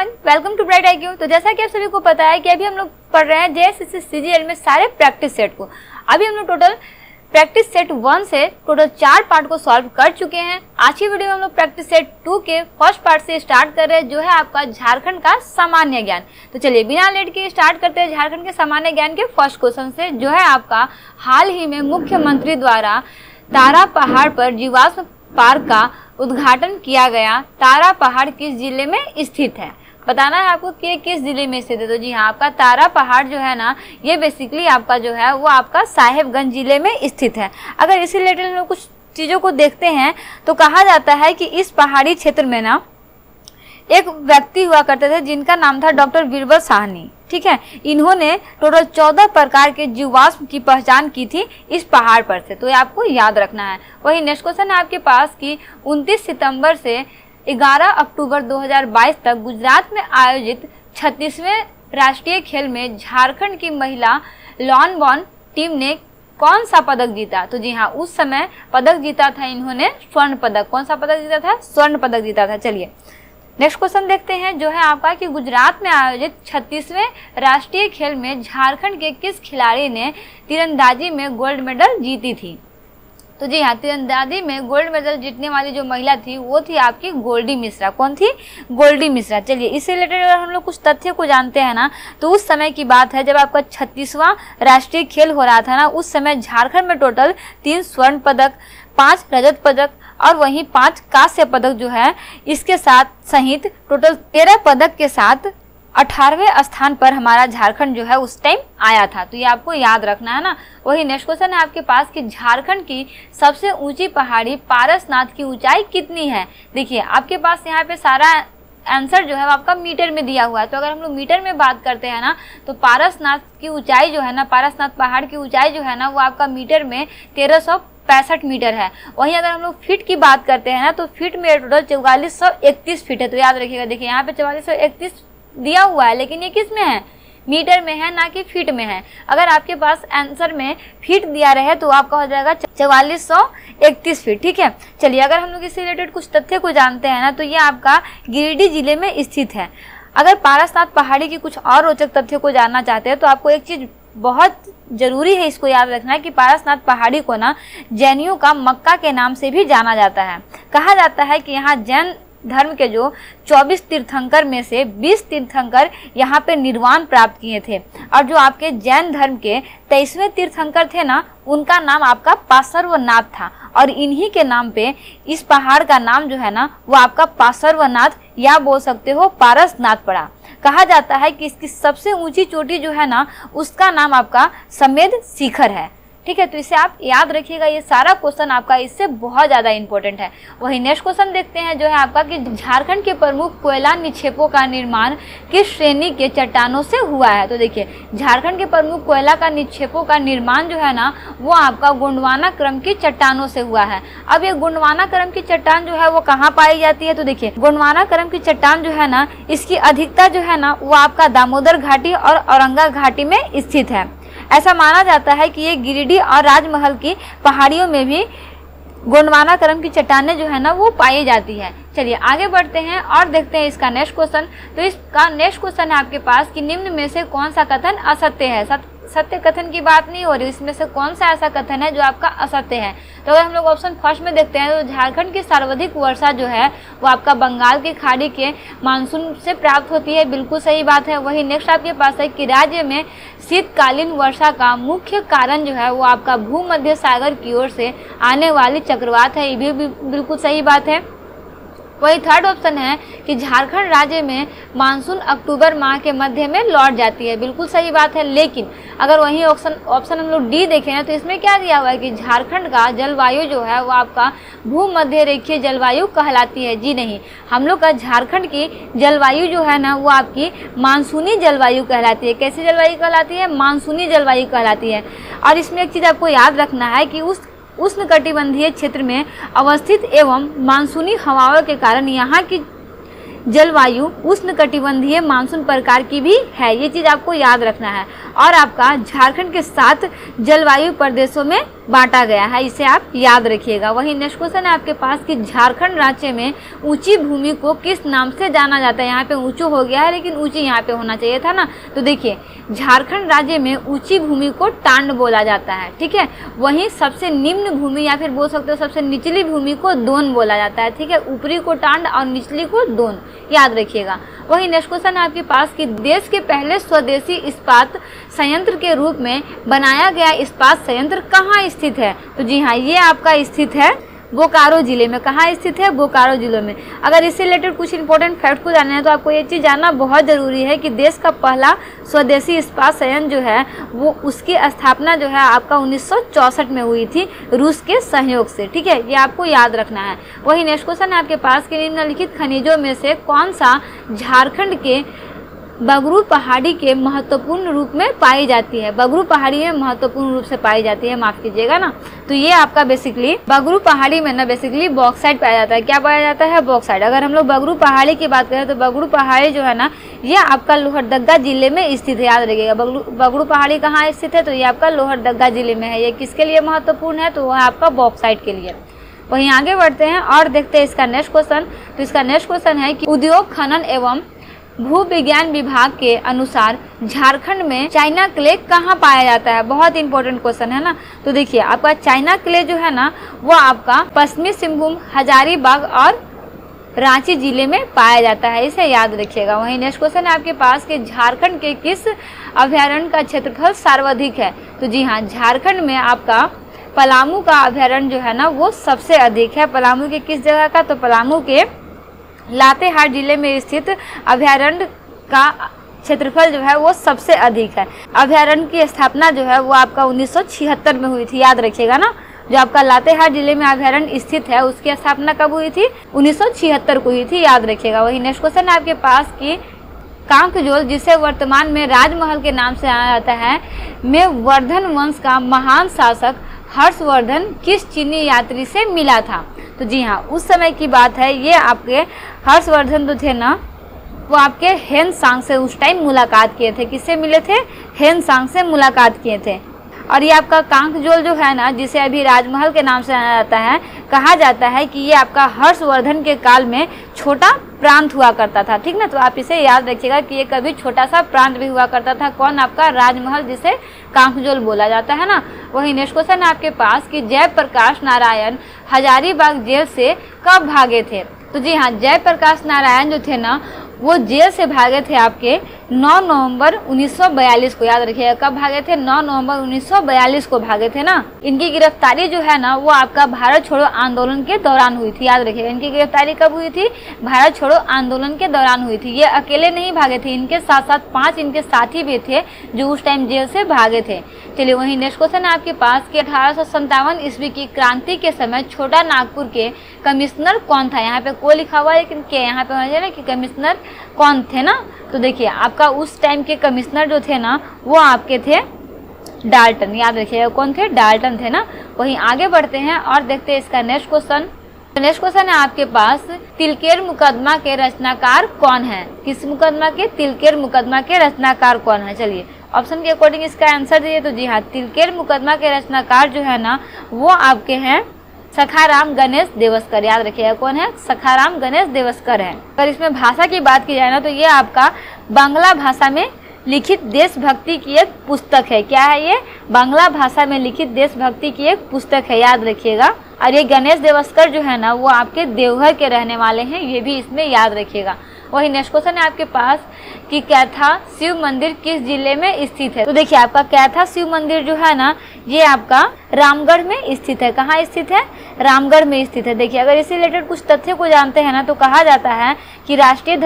Everyone, welcome to bright IQ। तो जैसा कि आप सभी को पता है कि अभी हम लोग पढ़ रहे हैं JSSC CGL में सारे प्रैक्टिस सेट को। अभी हम लोग टोटल प्रैक्टिस सेट 1 से टोटल 4 पार्ट को सॉल्व कर चुके हैं। आज की वीडियो में हम लोग प्रैक्टिस सेट 2 के फर्स्ट पार्ट से स्टार्ट कर रहे हैं, जो है आपका झारखंड का सामान्य ज्ञान। तो चलिए बिना लेट के स्टार्ट करते हैं झारखंड के सामान्य ज्ञान के फर्स्ट क्वेश्चन से, जो है आपका हाल ही में मुख्यमंत्री द्वारा तारा पहाड़ पर जीवाश्म पार्क का उद्घाटन किया गया। तारा पहाड़ किस जिले में स्थित है? बताना है आपको कि किस जिले में स्थित है। तो जी हाँ, आपका तारा पहाड़ जो है ना, ये बेसिकली आपका जो है वो आपका साहेबगंज जिले में स्थित है। अगर इसी रिलेटेड हम लोग कुछ चीज़ों को देखते हैं तो कहा जाता है कि इस पहाड़ी क्षेत्र में ना एक व्यक्ति हुआ करते थे जिनका नाम था डॉक्टर बीरबल साहनी। ठीक है, इन्होंने टोटल 14 प्रकार के जीवाश्म की पहचान की थी इस पहाड़ पर से, तो ये आपको याद रखना है। वही नेक्स्ट क्वेश्चन है आपके पास कि 29 सितंबर से 11 अक्टूबर 2022 तक गुजरात में आयोजित 36वें राष्ट्रीय खेल में झारखंड की महिला लॉन बॉल टीम ने कौन सा पदक जीता? तो जी हाँ, उस समय पदक जीता था इन्होंने स्वर्ण पदक। कौन सा पदक जीता था? स्वर्ण पदक जीता था। चलिए नेक्स्ट क्वेश्चन देखते हैं, जो है आपका कि गुजरात में आयोजित 36वें राष्ट्रीय खेल में झारखंड के किस खिलाड़ी ने तीरंदाजी में गोल्ड मेडल जीती थी? तो जी हाँ, तीरंदाजी में गोल्ड मेडल जीतने वाली जो महिला थी वो थी आपकी गोल्डी मिश्रा। कौन थी? गोल्डी मिश्रा। चलिए इससे रिलेटेड अगर हम लोग कुछ तथ्य को जानते हैं ना, तो उस समय की बात है जब आपका 36वां राष्ट्रीय खेल हो रहा था ना, उस समय झारखंड में टोटल 3 स्वर्ण पदक, 5 रजत पदक और वहीं 5 कांस्य पदक जो है इसके साथ सहित टोटल 13 पदक के साथ 18वें स्थान पर हमारा झारखंड जो है उस टाइम आया था। तो ये आपको याद रखना है ना। वही नेक्स्ट क्वेश्चन है आपके पास कि झारखंड की सबसे ऊंची पहाड़ी पारसनाथ की ऊंचाई कितनी है? देखिए आपके पास यहाँ पे सारा आंसर जो है वो आपका मीटर में दिया हुआ है। तो अगर हम लोग मीटर में बात करते हैं ना, तो पारसनाथ की ऊंचाई जो है ना, पारसनाथ पहाड़ की ऊंचाई जो है ना, वो आपका मीटर में 1365 मीटर है। वहीं अगर हम लोग फीट की बात करते हैं ना, तो फीट में टोटल 4431 फीट है। तो याद रखिएगा, देखिए यहाँ पे 4431 दिया हुआ है, लेकिन ये किस में है? मीटर में है, ना कि फीट में है। अगर आपके पास आंसर में फीट दिया रहे तो आपका हो जाएगा 4431 फीट। ठीक है, चलिए अगर हम लोग इससे रिलेटेड कुछ तथ्य को जानते हैं ना, तो ये आपका गिरिडीह जिले में स्थित है। अगर पारसनाथ पहाड़ी की कुछ और रोचक तथ्य को जानना चाहते हैं तो आपको एक चीज बहुत जरूरी है, इसको याद रखना है कि पारसनाथ पहाड़ी को ना जैनियों का मक्का के नाम से भी जाना जाता है। कहा जाता है कि यहाँ जैन धर्म के जो 24 तीर्थंकर में से 20 तीर्थंकर यहाँ पे निर्वाण प्राप्त किए थे, और जो आपके जैन धर्म के 23वें तीर्थंकर थे ना, उनका नाम आपका पार्श्वनाथ था, और इन्हीं के नाम पे इस पहाड़ का नाम जो है ना वो आपका पार्श्वनाथ या बोल सकते हो पारसनाथ पड़ा। कहा जाता है कि इसकी सबसे ऊंची चोटी जो है ना, उसका नाम आपका समेध शिखर है। ठीक है, तो इसे आप याद रखिएगा, ये सारा क्वेश्चन आपका इससे बहुत ज़्यादा इंपॉर्टेंट है। वही नेक्स्ट क्वेश्चन देखते हैं, जो है आपका कि झारखंड के प्रमुख कोयला निक्षेपों का निर्माण किस श्रेणी के चट्टानों से हुआ है? तो देखिए झारखंड के प्रमुख कोयला का निक्षेपों का निर्माण जो है ना, वो आपका गोंडवाना क्रम की चट्टानों से हुआ है। अब ये गोंडवाना क्रम की चट्टान जो है वो कहाँ पाई जाती है? तो देखिए गोंडवाना क्रम की चट्टान जो है ना, इसकी अधिकता जो है ना वो आपका दामोदर घाटी और औरंगा घाटी में स्थित है। ऐसा माना जाता है कि ये गिरिडीह और राजमहल की पहाड़ियों में भी गोंडवाना क्रम की चट्टानें जो है ना वो पाई जाती है। चलिए आगे बढ़ते हैं और देखते हैं इसका नेक्स्ट क्वेश्चन। तो इसका नेक्स्ट क्वेश्चन है आपके पास कि निम्न में से कौन सा कथन असत्य है? सत्य कथन की बात नहीं हो रही, इसमें से कौन सा ऐसा कथन है जो आपका असत्य है? तो अगर हम लोग ऑप्शन फर्स्ट में देखते हैं तो झारखंड की सर्वाधिक वर्षा जो है वो आपका बंगाल की खाड़ी के मानसून से प्राप्त होती है। बिल्कुल सही बात है। वही नेक्स्ट आपके पास है कि राज्य में शीतकालीन वर्षा का मुख्य कारण जो है वो आपका भूमध्य सागर की ओर से आने वाली चक्रवात है। ये भी बिल्कुल सही बात है। वही थर्ड ऑप्शन है कि झारखंड राज्य में मानसून अक्टूबर माह के मध्य में लौट जाती है। बिल्कुल सही बात है। लेकिन अगर वही ऑप्शन हम लोग डी देखें ना, तो इसमें क्या दिया हुआ है कि झारखंड का जलवायु जो है वो आपका भूमध्य रेखीय जलवायु कहलाती है। जी नहीं, हम लोग का झारखंड की जलवायु जो है ना वो आपकी मानसूनी जलवायु कहलाती है। कैसी जलवायु कहलाती है? मानसूनी जलवायु कहलाती है। और इसमें एक चीज़ आपको याद रखना है कि उस उष्णकटिबंधीय क्षेत्र में अवस्थित एवं मानसूनी हवाओं के कारण यहाँ की जलवायु उष्णकटिबंधीय मानसून प्रकार की भी है, ये चीज आपको याद रखना है। और आपका झारखंड के 7 जलवायु प्रदेशों में बांटा गया है, इसे आप याद रखिएगा। वही नेक्स्ट क्वेश्चन है आपके पास कि झारखंड राज्य में ऊंची भूमि को किस नाम से जाना जाता है। यहाँ पे ऊंचू हो गया है लेकिन ऊंची यहाँ पे होना चाहिए था ना। तो देखिए झारखंड राज्य में ऊंची भूमि को टांड बोला जाता है, ठीक है। वहीं सबसे निम्न भूमि या फिर बोल सकते हो सबसे निचली भूमि को दोन बोला जाता है, ठीक है। ऊपरी को टांड और निचली को दोन, याद रखिएगा। वही नेक्स्ट क्वेश्चन है आपके पास कि देश के पहले स्वदेशी इस्पात संयंत्र के रूप में बनाया गया इस्पात संयंत्र कहाँ स्थित है। तो जी हाँ, ये आपका स्थित है बोकारो जिले में। कहाँ स्थित है? बोकारो जिले में। अगर इससे रिलेटेड कुछ इंपॉर्टेंट फैक्ट को जानना है तो आपको ये चीज़ जानना बहुत ज़रूरी है कि देश का पहला स्वदेशी इस्पात संयंत्र जो है वो उसकी स्थापना जो है आपका 1964 में हुई थी रूस के सहयोग से, ठीक है। ये आपको याद रखना है। वही नेक्स्ट क्वेश्चन है आपके पास कि निम्नलिखित खनिजों में से कौन सा झारखंड के बगरू पहाड़ी के महत्वपूर्ण रूप में पाई जाती है। बगरू पहाड़ी में महत्वपूर्ण रूप से पाई जाती है, माफ कीजिएगा ना। तो ये आपका बेसिकली बगरू पहाड़ी में ना बेसिकली बॉक्साइट पाया जाता है। क्या पाया जाता है? बॉक्साइट। अगर हम लोग बगरू पहाड़ी की बात करें तो बगरू पहाड़ी जो है ना ये आपका लोहरदगा जिले में स्थित है, याद रखिएगा। बगरू पहाड़ी कहाँ स्थित है? तो ये आपका लोहरदगा जिले में है। ये किसके लिए महत्वपूर्ण है? तो वह आपका बॉक्साइट के लिए। वहीं आगे बढ़ते हैं और देखते हैं इसका नेक्स्ट क्वेश्चन। तो इसका नेक्स्ट क्वेश्चन है कि उद्योग खनन एवं भू विज्ञान विभाग के अनुसार झारखंड में चाइना क्ले कहाँ पाया जाता है। बहुत इंपॉर्टेंट क्वेश्चन है ना। तो देखिए आपका चाइना क्ले जो है ना वो आपका पश्चिमी सिंहभूम, हजारीबाग और रांची जिले में पाया जाता है, इसे याद रखिएगा। वहीं नेक्स्ट क्वेश्चन है आपके पास कि झारखंड के किस अभयारण्य का क्षेत्रफल सर्वाधिक है। तो जी हाँ, झारखंड में आपका पलामू का अभयारण्य जो है ना वो सबसे अधिक है। पलामू के किस जगह का? तो पलामू के लातेहार जिले में स्थित अभयारण्य का क्षेत्रफल जो है वो सबसे अधिक है। अभयारण्य की स्थापना जो है वो आपका 1976 में हुई थी, याद रखिएगा ना। जो आपका लातेहार जिले में अभयारण्य स्थित है उसकी स्थापना कब हुई थी? 1976 को हुई थी, याद रखिएगा। वही नेक्स्ट क्वेश्चन है आपके पास कि कांकजोल, जिसे वर्तमान में राजमहल के नाम से जाना जाता है, में वर्धन वंश का महान शासक हर्षवर्धन किस चीनी यात्री से मिला था। तो जी हाँ, उस समय की बात है। ये आपके हर्षवर्धन जो थे ना वो आपके हेन सांग से उस टाइम मुलाकात किए थे। किससे मिले थे? हेन सांग से मुलाकात किए थे। और ये आपका कांकजोल जो है ना जिसे अभी राजमहल के नाम से जाना जाता है, कहा जाता है कि ये आपका हर्षवर्धन के काल में छोटा प्रांत हुआ करता था, ठीक ना। तो आप इसे याद रखिएगा कि ये कभी छोटा सा प्रांत भी हुआ करता था। कौन? आपका राजमहल, जिसे कांकजोल बोला जाता है ना। वही नेक्स्ट क्वेश्चन है आपके पास कि जयप्रकाश नारायण हजारीबाग जेल से कब भागे थे। तो जी हाँ, जयप्रकाश नारायण जो थे ना वो जेल से भागे थे आपके 9 नवंबर 1942 को, याद रखिएगा। कब भागे थे? 9 नवंबर 1942 को भागे थे ना। इनकी गिरफ्तारी जो है ना वो आपका भारत छोड़ो आंदोलन के दौरान हुई थी, याद रखिएगा। इनकी गिरफ्तारी कब हुई थी? भारत छोड़ो आंदोलन के दौरान हुई थी। ये अकेले नहीं भागे थे, इनके साथ साथ 5 इनके साथी भी थे जो उस टाइम जेल से भागे थे। चलिए वही नेक्स्ट क्वेश्चन है आपके पास कि 1857 ईस्वी की क्रांति के समय छोटा नागपुर के कमिश्नर कौन था। यहाँ पे को लिखा हुआ है लेकिन के यहाँ पे होना चाहिए ना कि कमिश्नर कौन थे ना। तो देखिए आपका उस टाइम के कमिश्नर जो थे ना वो आपके थे डाल्टन, याद रखिएगा। कौन थे? डाल्टन थे ना। वहीं आगे बढ़ते हैं और देखते हैं इसका नेक्स्ट क्वेश्चन। नेक्स्ट क्वेश्चन है आपके पास तिलकेर मुकदमा के रचनाकार कौन है। किस मुकदमा के? तिलकेर मुकदमा के रचनाकार कौन है। चलिए ऑप्शन के अकॉर्डिंग इसका आंसर दीजिए। तो जी हाँ, तिलकेर मुकदमा के रचनाकार जो है ना वो आपके हैं सखाराम गणेश देवस्कर, याद रखिएगा। कौन है? सखाराम गणेश देवस्कर है। अगर इसमें भाषा की बात की जाए ना तो ये आपका बांग्ला भाषा में लिखित देशभक्ति की एक पुस्तक है। क्या है ये? बांग्ला भाषा में लिखित देशभक्ति की एक पुस्तक है, याद रखिएगा। और ये गणेश देवस्कर जो है ना वो आपके देवघर के रहने वाले हैं, ये भी इसमें याद रखिएगा। वही नेक्स्ट क्वेश्चन है आपके पास कि कैथा शिव मंदिर किस जिले में स्थित है। तो देखिए आपका कैथा शिव मंदिर जो है ना ये आपका रामगढ़ में स्थित है। कहाँ स्थित है? रामगढ़ में स्थित है। देखिए अगर इससे रिलेटेड कुछ तथ्य को जानते हैं ना तो कहा जाता है कि राष्ट्रीय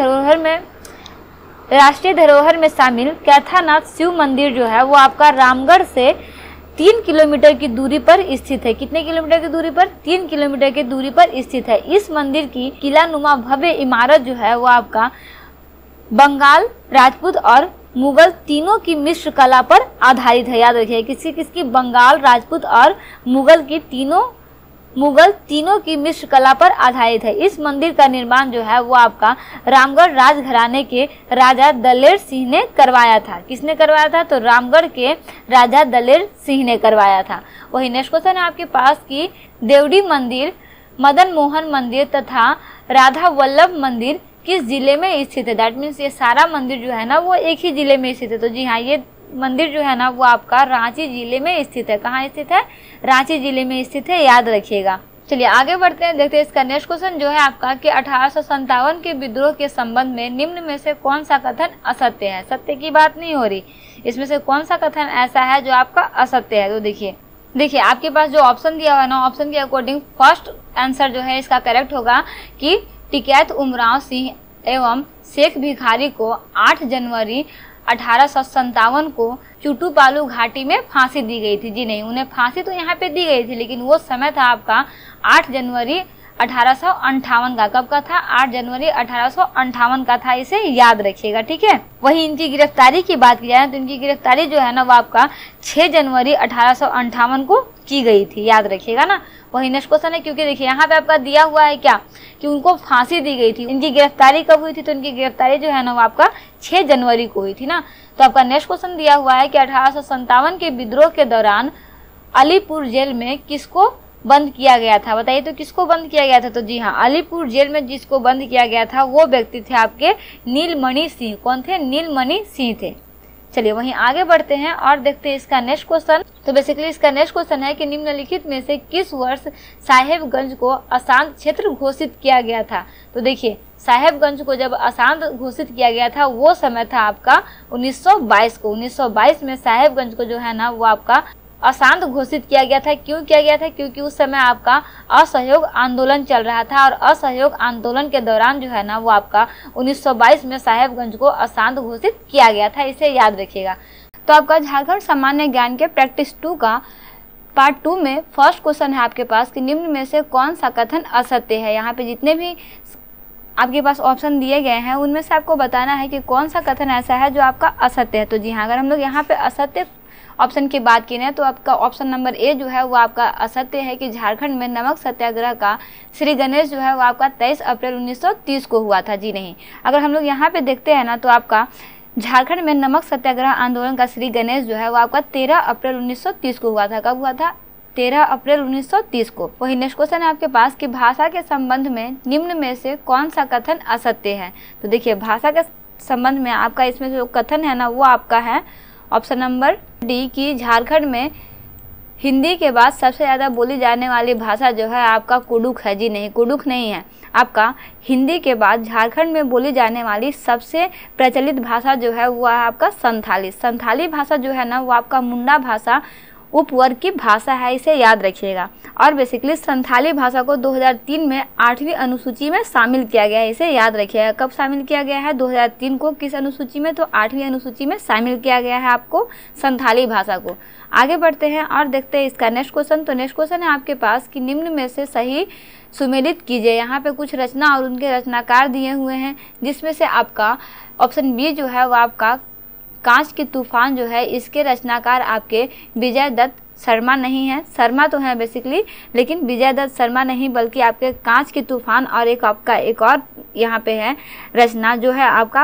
धरोहर में शामिल कैथानाथ शिव मंदिर जो है वो आपका रामगढ़ से 3 किलोमीटर की दूरी पर स्थित है। कितने किलोमीटर की दूरी पर? 3 किलोमीटर की दूरी पर स्थित है। इस मंदिर की किलानुमा भव्य इमारत जो है वो आपका बंगाल, राजपूत और मुगल तीनों की मिश्र कला पर आधारित है, याद रखिए। किसकी? बंगाल, राजपूत और मुगल की तीनों मुगल तीनों की मिश्र कला पर आधारित है। इस मंदिर का निर्माण जो है वो आपका रामगढ़ राजघराने के राजा दलेर सिंह ने करवाया था। किसने करवाया था? तो रामगढ़ के राजा दलेर सिंह ने करवाया था। वही नेक्स्ट क्वेश्चन है आपके पास कि देवड़ी मंदिर, मदन मोहन मंदिर तथा राधा वल्लभ मंदिर किस जिले में स्थित है? दैट मीन्स ये सारा मंदिर जो है ना वो एक ही जिले में स्थित है। तो जी हाँ, ये मंदिर जो है ना वो आपका रांची जिले में स्थित है। कहाँ स्थित है? रांची जिले में स्थित है, याद रखिएगा। चलिए आगे बढ़ते हैं, देखते हैं इसका नेक्स्ट क्वेश्चन जो है आपका कि 1857 के विद्रोह के संबंध में निम्न में से कौन सा कथन असत्य है? सत्य की बात नहीं हो रही, इसमें से कौन सा कथन ऐसा है जो आपका असत्य है? तो देखिए आपके पास जो ऑप्शन दिया हुआ है ना, ऑप्शन के अकॉर्डिंग फर्स्ट आंसर जो है इसका करेक्ट होगा कि टिकैत उमराव सिंह एवं शेख भिखारी को 8 जनवरी 1857 को चुटुपालू घाटी में फांसी दी गई थी। जी नहीं, उन्हें फांसी तो यहाँ पे दी गई थी, लेकिन वो समय था आपका 8 जनवरी 1858 का। कब का था? 8 जनवरी 1858 का था, इसे याद रखिएगा, ठीक है। वही इनकी गिरफ्तारी की बात की जाए तो इनकी गिरफ्तारी जो है ना वो आपका 6 जनवरी 1858 को की गई थी, याद रखिएगा ना। वही नेक्स्ट क्वेश्चन है, क्योंकि देखिए यहाँ पे आपका दिया हुआ है क्या कि उनको फांसी दी गई थी। इनकी गिरफ्तारी कब हुई थी? तो इनकी गिरफ्तारी जो है ना वो आपका 6 जनवरी को हुई थी ना। तो आपका नेक्स्ट क्वेश्चन दिया हुआ है कि 1857 के विद्रोह के दौरान अलीपुर जेल में किसको बंद किया गया था? बताइए तो किसको बंद किया गया था? तो जी हाँ, अलीपुर जेल में जिसको बंद किया गया था वो व्यक्ति थे आपके नीलमणि सिंह। कौन थे? नीलमणि सिंह थे। चलिए वहीं आगे बढ़ते हैं और देखते हैं इसका नेक्स्ट क्वेश्चन। तो बेसिकली इसका नेक्स्ट क्वेश्चन है कि निम्नलिखित में से किस वर्ष साहेबगंज को अशांत क्षेत्र घोषित किया गया था? तो देखिए साहेबगंज को जब अशांत घोषित किया गया था वो समय था आपका 1922 को। 1922 में साहेबगंज को जो है ना वो आपका अशांत घोषित किया गया था। क्यों किया गया था? क्योंकि उस समय आपका असहयोग आंदोलन चल रहा था और असहयोग आंदोलन के दौरान जो है ना वो आपका 1922 में साहेबगंज को अशांत घोषित किया गया था, इसे याद रखिएगा। तो आपका झारखंड सामान्य ज्ञान के प्रैक्टिस 2 का पार्ट 2 में फर्स्ट क्वेश्चन है आपके पास कि निम्न में से कौन सा कथन असत्य है। यहाँ पे जितने भी आपके पास ऑप्शन दिए गए हैं उनमें से आपको बताना है कि कौन सा कथन ऐसा है जो आपका असत्य है। तो जी हाँ, अगर हम लोग यहाँ पे असत्य ऑप्शन की बात की ना तो आपका ऑप्शन नंबर ए जो है वो आपका असत्य है कि झारखंड में नमक सत्याग्रह का श्री गणेश जो है वो आपका 23 अप्रैल 1930 को हुआ था। जी नहीं, अगर हम लोग यहाँ पे देखते हैं ना तो आपका झारखंड में नमक सत्याग्रह आंदोलन का श्री गणेश जो है वो आपका 13 अप्रैल 1930 को हुआ था। कब हुआ था? 13 अप्रैल 1930 को। वही नेक्स्ट क्वेश्चन है आपके पास कि भाषा के संबंध में निम्न में से कौन सा कथन असत्य है? तो देखिए भाषा के संबंध में आपका इसमें जो कथन है ना वो आपका है ऑप्शन नंबर डी कि झारखंड में हिंदी के बाद सबसे ज़्यादा बोली जाने वाली भाषा जो है आपका कुडुख है। जी नहीं, कुडुख नहीं है, आपका हिंदी के बाद झारखंड में बोली जाने वाली सबसे प्रचलित भाषा जो है वो है आपका संथाली। संथाली भाषा जो है ना वो आपका मुंडा भाषा उपवर्ग की भाषा है, इसे याद रखिएगा। और बेसिकली संथाली भाषा को 2003 में 8वीं अनुसूची में शामिल किया गया है, इसे याद रखिएगा। कब शामिल किया गया है? 2003 को। किस अनुसूची में? तो 8वीं अनुसूची में शामिल किया गया है आपको संथाली भाषा को। आगे बढ़ते हैं और देखते हैं इसका नेक्स्ट क्वेश्चन। तो नेक्स्ट क्वेश्चन है आपके पास कि निम्न में से सही सुमेलित कीजिए। यहाँ पे कुछ रचना और उनके रचनाकार दिए हुए हैं, जिसमें से आपका ऑप्शन बी जो है वो आपका कांच की तूफान जो है इसके रचनाकार आपके विजय दत्त शर्मा नहीं है। शर्मा तो है बेसिकली, लेकिन विजय दत्त शर्मा नहीं बल्कि आपके कांच की तूफान और एक आपका एक और यहाँ पे है रचना जो है आपका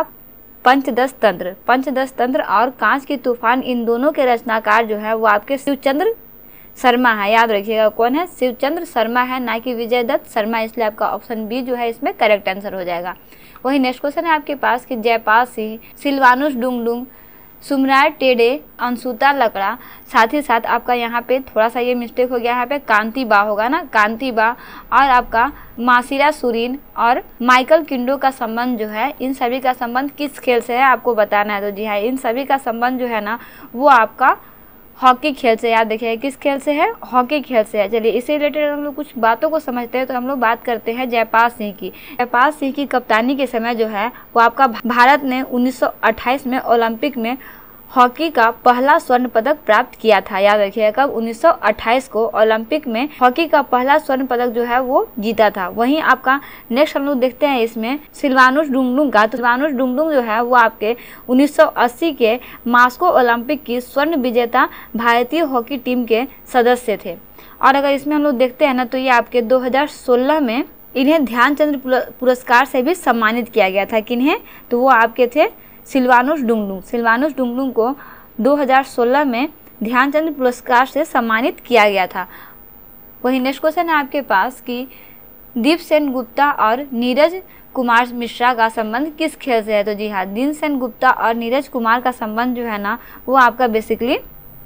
पंचदश तंत्र। पंचदश तंत्र और कांच की तूफान, इन दोनों के रचनाकार जो है वो आपके शिवचंद्र शर्मा है, याद रखिएगा। कौन है? शिवचंद्र शर्मा है, ना कि विजय दत्त शर्मा, इसलिए आपका ऑप्शन बी जो है इसमें करेक्ट आंसर हो जाएगा। वही नेक्स्ट क्वेश्चन है आपके पास कि जयपाल सिंह, सिलवानुस डुंगडुंग, सुमराय टेडे, अंशुता लकड़ा, साथ ही साथ आपका यहाँ पे थोड़ा सा ये मिस्टेक हो गया, यहाँ पे कांति बा होगा ना, कांति बा, और आपका मासिरा सुरीन और माइकल किंडो का संबंध जो है, इन सभी का संबंध किस खेल से है आपको बताना है। तो जी हाँ, इन सभी का संबंध जो है ना वो आपका हॉकी खेल से, याद रखिएगा। किस खेल से है? हॉकी खेल से है। चलिए इससे रिलेटेड हम लोग कुछ बातों को समझते हैं। तो हम लोग बात करते हैं जयपाल सिंह की। जयपाल सिंह की कप्तानी के समय जो है वो आपका भारत ने 1928 में ओलंपिक में हॉकी का पहला स्वर्ण पदक प्राप्त किया था, याद रखिएगा। कब? 1928 को ओलंपिक में हॉकी का पहला स्वर्ण पदक जो है वो जीता था। वहीं आपका नेक्स्ट हम लोग देखते हैं इसमें सिलवानुस डुंगडुंग का। तो सिलवानुस डुंगडुंग जो है वो आपके 1980 के मास्को ओलंपिक की स्वर्ण विजेता भारतीय हॉकी टीम के सदस्य थे। और अगर इसमें हम लोग देखते हैं ना तो ये आपके 2016 में इन्हें ध्यानचंद पुरस्कार से भी सम्मानित किया गया था। किन्हें? तो वो आपके थे सिल्वानुस डुंगडुंग। सिल्वानुस डुंगडुंग को 2016 में ध्यानचंद पुरस्कार से सम्मानित किया गया था। वही नेक्स्ट क्वेश्चन है आपके पास कि दीप सेन गुप्ता और नीरज कुमार मिश्रा का संबंध किस खेल से है? तो जी हाँ, दीप सेन गुप्ता और नीरज कुमार का संबंध जो है ना वो आपका बेसिकली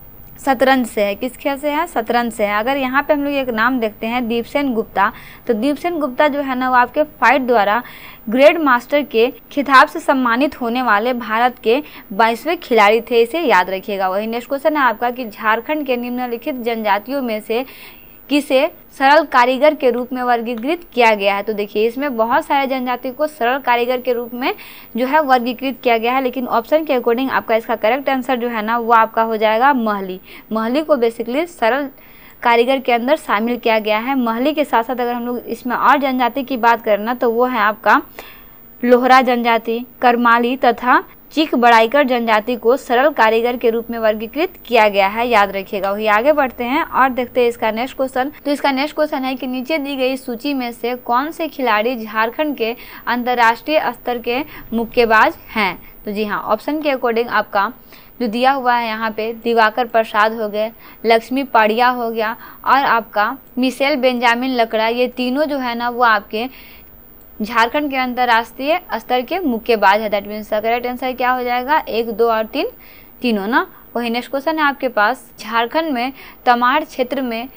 शतरंज से है। किस खेल से है? शतरंज से है। अगर यहाँ पे हम लोग एक नाम देखते हैं दीपसेन गुप्ता, तो दीपसेन गुप्ता जो है ना वो आपके फाइट द्वारा ग्रैंड मास्टर के खिताब से सम्मानित होने वाले भारत के 22वें खिलाड़ी थे, इसे याद रखिएगा। वही नेक्स्ट क्वेश्चन है आपका कि झारखंड के निम्नलिखित जनजातियों में से किसे सरल कारीगर के रूप में वर्गीकृत किया गया है? तो देखिए इसमें बहुत सारे जनजाति को सरल कारीगर के रूप में जो है वर्गीकृत किया गया है, लेकिन ऑप्शन के अकॉर्डिंग आपका इसका करेक्ट आंसर जो है ना वो आपका हो जाएगा महली। महली को बेसिकली सरल कारीगर के अंदर शामिल किया गया है। महली के साथ साथ अगर हम लोग इसमें और जनजाति की बात करें ना तो वो है आपका लोहरा जनजाति, करमाली तथा चीक बड़ाईकर जनजाति को सरल कारीगर के रूप में वर्गीकृत किया गया है, याद रखिएगा। वही आगे बढ़ते हैं और देखते हैं इसका नेक्स्ट क्वेश्चन। तो इसका नेक्स्ट क्वेश्चन है कि नीचे दी गई सूची में से कौन से खिलाड़ी झारखंड के अंतर्राष्ट्रीय स्तर के मुक्केबाज हैं? तो जी हाँ, ऑप्शन के अकॉर्डिंग आपका जो दिया हुआ है यहाँ पे दिवाकर प्रसाद हो गए, लक्ष्मी पाड़िया हो गया और आपका मिशेल बेंजामिन लकड़ा, ये तीनों जो है ना वो आपके झारखंड के अंतर्राष्ट्रीय स्तर के मुक्केबाज है। दैट मीन्स करेक्ट आंसर क्या हो जाएगा? 1, 2 और 3 तीनों ना। वही नेक्स्ट क्वेश्चन है आपके पास, झारखंड में तमाड़ क्षेत्र में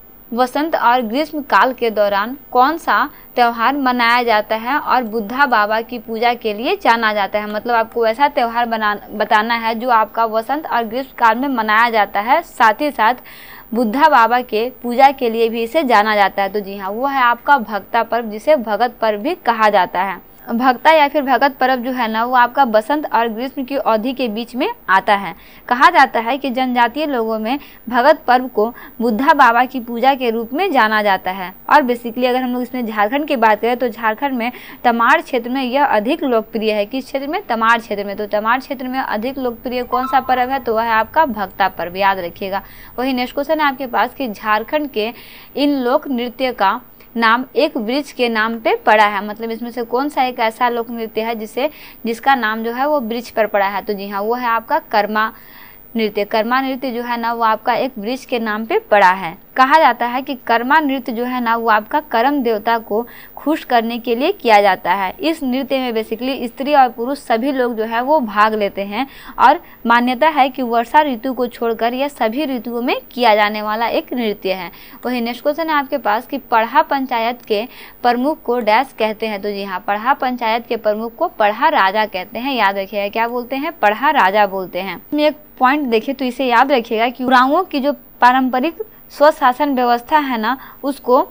वसंत और ग्रीष्म काल के दौरान कौन सा त्यौहार मनाया जाता है और बुद्धा बाबा की पूजा के लिए जाना जाता है? मतलब आपको वैसा त्यौहार बताना है जो आपका वसंत और ग्रीष्म काल में मनाया जाता है, साथ ही साथ बुद्धा बाबा के पूजा के लिए भी इसे जाना जाता है। तो जी हाँ, वो है आपका भक्ता पर्व, जिसे भगत पर्व भी कहा जाता है। भक्ता या फिर भगत पर्व जो है ना वो आपका बसंत और ग्रीष्म की अवधि के बीच में आता है। कहा जाता है कि जनजातीय लोगों में भगत पर्व को बुद्धा बाबा की पूजा के रूप में जाना जाता है। और बेसिकली अगर हम लोग इसमें झारखंड की बात करें तो झारखंड में तमाड़ क्षेत्र में यह अधिक लोकप्रिय है। किस क्षेत्र में? तमाड़ क्षेत्र में। तो तमाड़ क्षेत्र में अधिक लोकप्रिय कौन सा पर्व है? तो वह है आपका भक्ता पर्व, याद रखिएगा। वही नेक्स्ट क्वेश्चन है आपके पास कि झारखंड के इन लोक नृत्य का नाम एक वृक्ष के नाम पे पड़ा है। मतलब इसमें से कौन सा एक ऐसा लोक नृत्य है जिसका नाम जो है वो वृक्ष पर पड़ा है? तो जी हाँ, वो है आपका कर्मा नृत्य। कर्मा नृत्य जो है ना वो आपका एक वृक्ष के नाम पे पड़ा है। कहा जाता है कि कर्मा नृत्य जो है ना वो आपका कर्म देवता को खुश करने के लिए किया जाता है। इस नृत्य में बेसिकली स्त्री और पुरुष सभी लोग जो है वो भाग लेते हैं और मान्यता है कि वर्षा ऋतु को छोड़कर यह सभी ऋतुओं में किया जाने वाला एक नृत्य है। वही नेक्स्ट क्वेश्चन है आपके पास कि पढ़ा पंचायत के प्रमुख को डैश कहते हैं? तो जी हाँ, पढ़ा पंचायत के प्रमुख को पढ़ा राजा कहते हैं, याद रखिएगा। क्या बोलते हैं? पढ़ा राजा बोलते हैं। एक पॉइंट देखिए तो इसे याद रखिएगा कि उरांवों की जो पारंपरिक स्वशासन व्यवस्था है ना उसको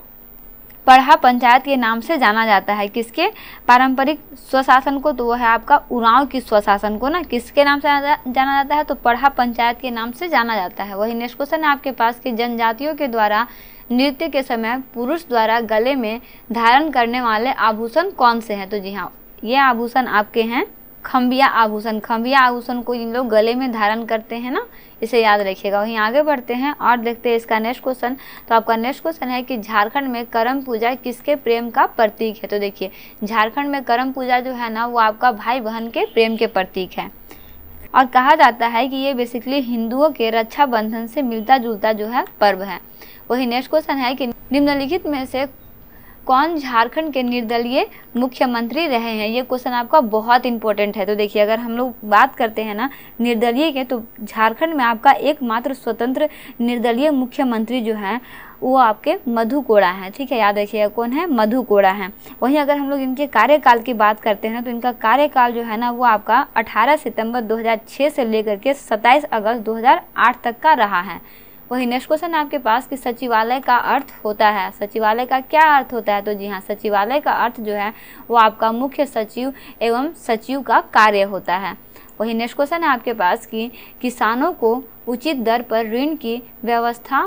पढ़ा पंचायत के नाम से जाना जाता है। किसके पारंपरिक स्वशासन को? तो वो है आपका उरांव की स्वशासन को ना किसके नाम से जाना जाता है? तो पढ़ा पंचायत के नाम से जाना जाता है। वही नेक्स्ट क्वेश्चन है आपके पास कि जनजातियों के द्वारा नृत्य के समय पुरुष द्वारा गले में धारण करने वाले आभूषण कौन से हैं? तो जी हाँ, ये आभूषण आपके हैं खंबिया आभूषण। खंबिया आभूषण को इन लोग गले में धारण करते हैं ना, इसे याद रखिएगा। वहीं आगे बढ़ते हैं और देखते हैं इसका नेक्स्ट क्वेश्चन। तो आपका नेक्स्ट क्वेश्चन है कि झारखंड में करम पूजा किसके प्रेम का प्रतीक है? तो देखिए झारखंड में करम पूजा जो है ना वो आपका भाई बहन के प्रेम के प्रतीक है और कहा जाता है कि ये बेसिकली हिंदुओं के रक्षाबंधन से मिलता जुलता जो है पर्व है। वही नेक्स्ट क्वेश्चन है कि निम्नलिखित में से कौन झारखंड के निर्दलीय मुख्यमंत्री रहे हैं? ये क्वेश्चन आपका बहुत इंपॉर्टेंट है। तो देखिए अगर हम लोग बात करते हैं ना निर्दलीय के, तो झारखंड में आपका एकमात्र स्वतंत्र निर्दलीय मुख्यमंत्री जो है वो आपके मधु कोड़ा हैं। ठीक है, याद रखिएगा कौन है? मधु कोड़ा हैं। वहीं अगर हम लोग इनके कार्यकाल की बात करते हैं तो इनका कार्यकाल जो है ना वो आपका 18 सितंबर 2006 से लेकर के 27 अगस्त 2008 तक का रहा है। वही नेक्स्ट क्वेश्चन आपके पास कि सचिवालय का अर्थ होता है। सचिवालय का क्या अर्थ होता है? तो जी हाँ, सचिवालय का अर्थ जो है वो आपका मुख्य सचिव एवं सचिव का कार्य होता है। वही नेक्स्ट क्वेश्चन है आपके पास कि किसानों को उचित दर पर ऋण की व्यवस्था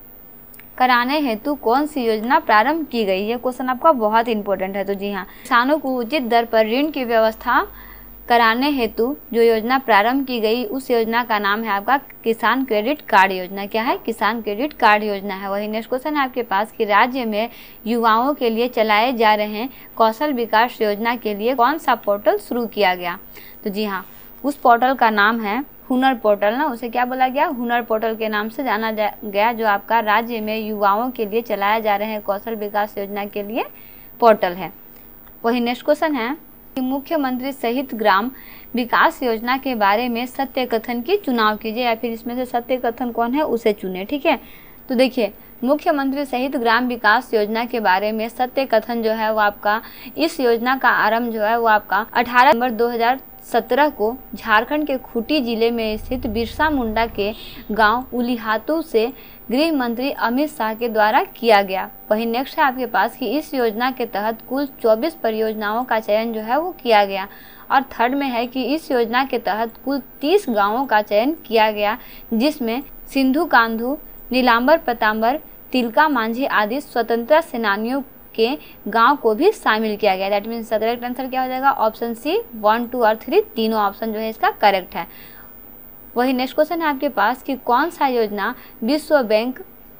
कराने हेतु कौन सी योजना प्रारंभ की गई? ये क्वेश्चन आपका बहुत इंपॉर्टेंट है। तो जी हाँ, किसानों को उचित दर पर ऋण की व्यवस्था कराने हेतु जो योजना प्रारंभ की गई उस योजना का नाम है आपका किसान क्रेडिट कार्ड योजना। क्या है? किसान क्रेडिट कार्ड योजना है। वही नेक्स्ट क्वेश्चन है आपके पास कि राज्य में युवाओं के लिए चलाए जा रहे कौशल विकास योजना के लिए कौन सा पोर्टल शुरू किया गया? तो जी हाँ, उस पोर्टल का नाम है हुनर पोर्टल ना, उसे क्या बोला गया? हुनर पोर्टल के नाम से जाना गया, जो आपका राज्य में युवाओं के लिए चलाया जा रहे कौशल विकास योजना के लिए पोर्टल है। वही नेक्स्ट क्वेश्चन है कि मुख्यमंत्री शहीद ग्राम विकास योजना के बारे में सत्य कथन की चुनाव कीजिए, या फिर इसमें से सत्य कथन कौन है उसे चुने। ठीक है, तो देखिए मुख्यमंत्री शहीद ग्राम विकास योजना के बारे में सत्य कथन जो है वो आपका, इस योजना का आरंभ जो है वो आपका 18 नवंबर 2017 को झारखंड के खूंटी जिले में स्थित बिरसा मुंडा के गांव उलीहातू से गृह मंत्री अमित शाह के द्वारा किया गया। वही नेक्स्ट है आपके पास कि इस योजना के तहत कुल 24 परियोजनाओं का चयन जो है वो किया गया। और थर्ड में है कि इस योजना के तहत कुल 30 गांवों का चयन किया गया, जिसमें सिंधु कांधू, नीलांबर प्रतांबर, तिलका मांझी आदि स्वतंत्रता सेनानियों के गांव को भी शामिल किया गया। दैट मीन्स करेक्ट आंसर क्या हो जाएगा? ऑप्शन सी 1, 2 और 3 तीनों ऑप्शन जो है इसका करेक्ट है। वही नेक्स्ट क्वेश्चन है आपके पास कि कौन सा योजना विश्व बैंक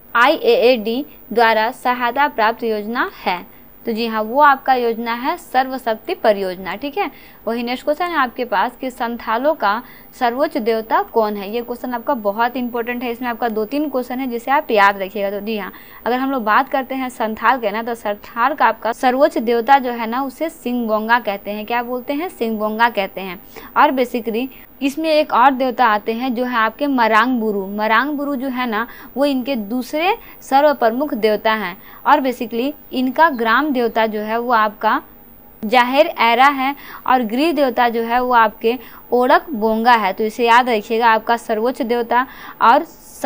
IAAD द्वारा सहायता प्राप्त योजना है? तो जी हाँ, वो आपका योजना है सर्वशक्ति परियोजना। ठीक है, वही नेक्स्ट क्वेश्चन है आपके पास कि संथालों का सर्वोच्च देवता कौन है? ये क्वेश्चन आपका बहुत इंपॉर्टेंट है। इसमें आपका 2-3 क्वेश्चन है जिसे आप याद रखिएगा। तो जी हाँ, अगर हम लोग बात करते हैं संथाल के ना, तो संथाल का आपका सर्वोच्च देवता जो है ना उसे सिंगबोंगा कहते हैं। क्या बोलते हैं? सिंगबोंगा कहते हैं। और बेसिकली इसमें एक और देवता आते हैं जो है आपके मरांगबुरु। मरांगबुरु जो है ना वो इनके दूसरे सर्व प्रमुख देवता हैं। और बेसिकली इनका ग्राम देवता जो है वो आपका जाहिर ऐरा है, और गृह देवता जो है वो आपके ओड़क बोंगा है। तो इसे याद रखिएगा, आपका सर्वोच्च देवता और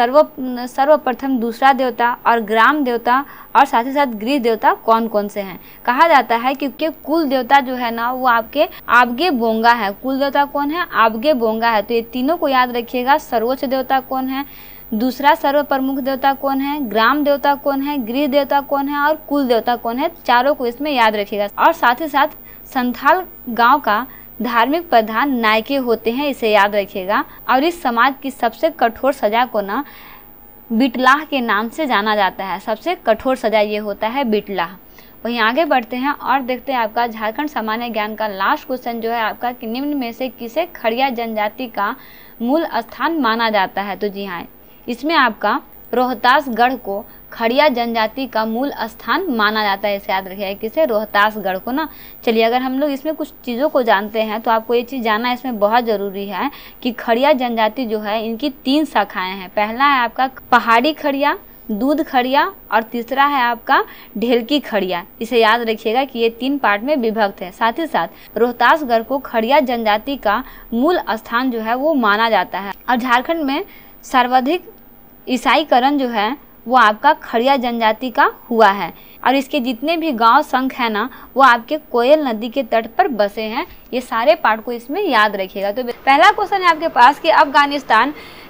सर्वप्रथम दूसरा देवता और ग्राम देवता और साथ ही साथ गृह देवता कौन कौन से हैं। कहा जाता है क्योंकि कुल देवता जो है ना वो आपके आबगे बोंगा है। कुल देवता कौन है? आबगे बोंगा है। तो ये तीनों को याद रखिएगा, सर्वोच्च देवता कौन है, दूसरा सर्व प्रमुख देवता कौन है, ग्राम देवता कौन है, गृह देवता कौन है और कुल देवता कौन है, चारों को इसमें याद रखिएगा। और साथ ही साथ संथाल गांव का धार्मिक प्रधान नायके होते हैं, इसे याद रखिएगा। और इस समाज की सबसे कठोर सजा को ना बिटलाह के नाम से जाना जाता है। सबसे कठोर सजा ये होता है बिटलाह। वहीं आगे बढ़ते हैं और देखते हैं आपका झारखंड सामान्य ज्ञान का लास्ट क्वेश्चन जो है आपका कि निम्न में से किसे खड़िया जनजाति का मूल स्थान माना जाता है? तो जी हाँ, इसमें आपका रोहतासगढ़ को खड़िया जनजाति का मूल स्थान माना जाता है। इसे याद रखिएगा, किसे? रोहतासगढ़ को ना। चलिए, अगर हम लोग इसमें कुछ चीज़ों को जानते हैं तो आपको ये चीज़ जानना इसमें बहुत ज़रूरी है कि खड़िया जनजाति जो है इनकी 3 शाखाएं हैं। पहला है आपका पहाड़ी खड़िया, दूध खड़िया और तीसरा है आपका ढेलकी खड़िया। इसे याद रखिएगा कि ये 3 पार्ट में विभक्त है। साथ ही साथ रोहतासगढ़ को खड़िया जनजाति का मूल स्थान जो है वो माना जाता है। और झारखंड में सर्वाधिक ईसाईकरण जो है वो आपका खड़िया जनजाति का हुआ है। और इसके जितने भी गांव संघ है ना वो आपके कोयल नदी के तट पर बसे हैं। ये सारे पार्ट को इसमें याद रखिएगा। तो पहला क्वेश्चन है आपके पास कि अफगानिस्तान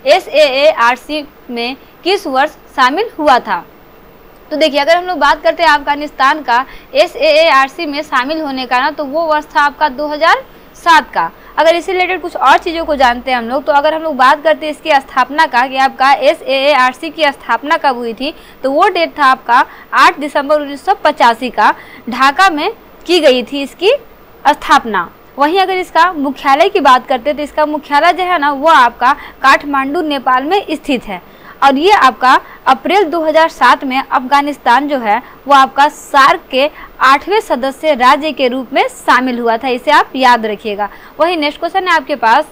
SAARC में किस वर्ष शामिल हुआ था? तो देखिए, अगर हम लोग बात करते हैं अफगानिस्तान का SAARC में शामिल होने का ना, तो वो वर्ष था आपका 2007 का। अगर इससे रिलेटेड कुछ और चीज़ों को जानते हैं हम लोग, तो अगर हम लोग बात करते हैं इसकी स्थापना का कि आपका SAARC की स्थापना कब हुई थी, तो वो डेट था आपका 8 दिसंबर 1985 का। ढाका में की गई थी इसकी स्थापना। वहीं अगर इसका मुख्यालय की बात करते हैं तो इसका मुख्यालय जो है ना वो आपका काठमांडू नेपाल में स्थित है। और ये आपका अप्रैल 2007 में अफगानिस्तान जो है वो आपका सार्क के 8वें सदस्य राज्य के रूप में शामिल हुआ था। इसे आप याद रखिएगा। वही नेक्स्ट क्वेश्चन है आपके पास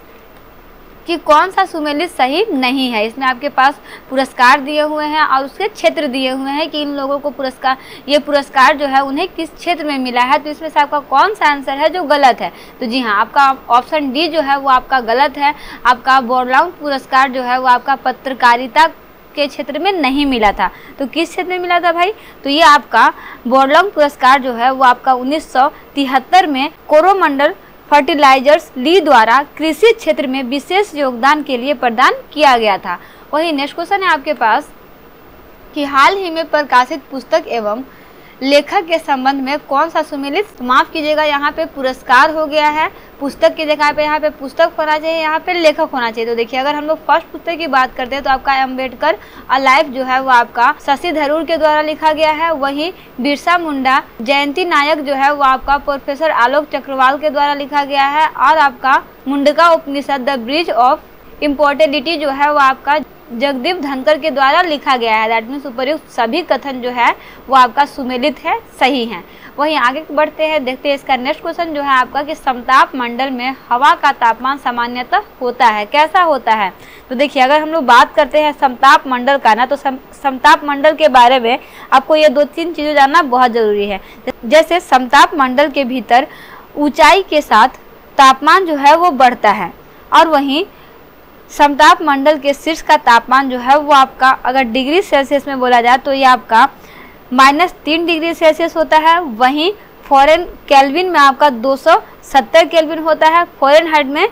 कि कौन सा सुमेलित सही नहीं है। इसमें आपके पास पुरस्कार दिए हुए हैं और उसके क्षेत्र दिए हुए हैं कि इन लोगों को ये पुरस्कार जो है उन्हें किस क्षेत्र में मिला है। तो इसमें से आपका कौन सा आंसर है जो गलत है? तो जी हाँ, आपका ऑप्शन डी जो है वो आपका गलत है। आपका बोरलाउन पुरस्कार जो है वो आपका पत्रकारिता के क्षेत्र में नहीं मिला था। तो किस क्षेत्र में मिला था भाई? तो ये आपका बोरलाउन पुरस्कार जो है वो आपका 1973 में कोरोमंडल फर्टिलाइजर्स ली द्वारा कृषि क्षेत्र में विशेष योगदान के लिए प्रदान किया गया था। वही नेक्स्ट क्वेश्चन है आपके पास कि हाल ही में प्रकाशित पुस्तक एवं लेखक के संबंध में कौन सा सुमेलित, माफ कीजिएगा यहाँ पे पुरस्कार हो गया है, पुस्तक की जगह पे यहाँ पे पुस्तक होना चाहिए, यहाँ पे लेखक होना चाहिए। तो देखिए अगर हम लोग फर्स्ट पुस्तक की बात करते हैं तो आपका अम्बेडकर अलाइव जो है वो आपका शशि थरूर के द्वारा लिखा गया है। वहीं बिरसा मुंडा जयंती नायक जो है वो आपका प्रोफेसर आलोक चक्रवाल के द्वारा लिखा गया है। और आपका Mundaka Upanishad the bridge of immortality जो है वो आपका जगदीप धनकर के द्वारा लिखा गया है। दैट मीन्स उपर्युक्त सभी कथन जो है वो आपका सुमेलित है, सही है। वहीं आगे बढ़ते हैं, देखते हैं इसका नेक्स्ट क्वेश्चन जो है आपका कि समताप मंडल में हवा का तापमान सामान्यतः होता है, कैसा होता है। तो देखिए अगर हम लोग बात करते हैं समताप मंडल का ना, तो समताप मंडल के बारे में आपको ये 2-3 चीज़ें जानना बहुत ज़रूरी है। जैसे समताप मंडल के भीतर ऊंचाई के साथ तापमान जो है वो बढ़ता है, और वहीं समताप मंडल के शीर्ष का तापमान जो है वो आपका अगर डिग्री सेल्सियस में बोला जाए तो ये आपका -3 डिग्री सेल्सियस होता है। वहीं फॉरेन केल्विन में आपका 270 केल्विन होता है, फ़ारेनहाइट में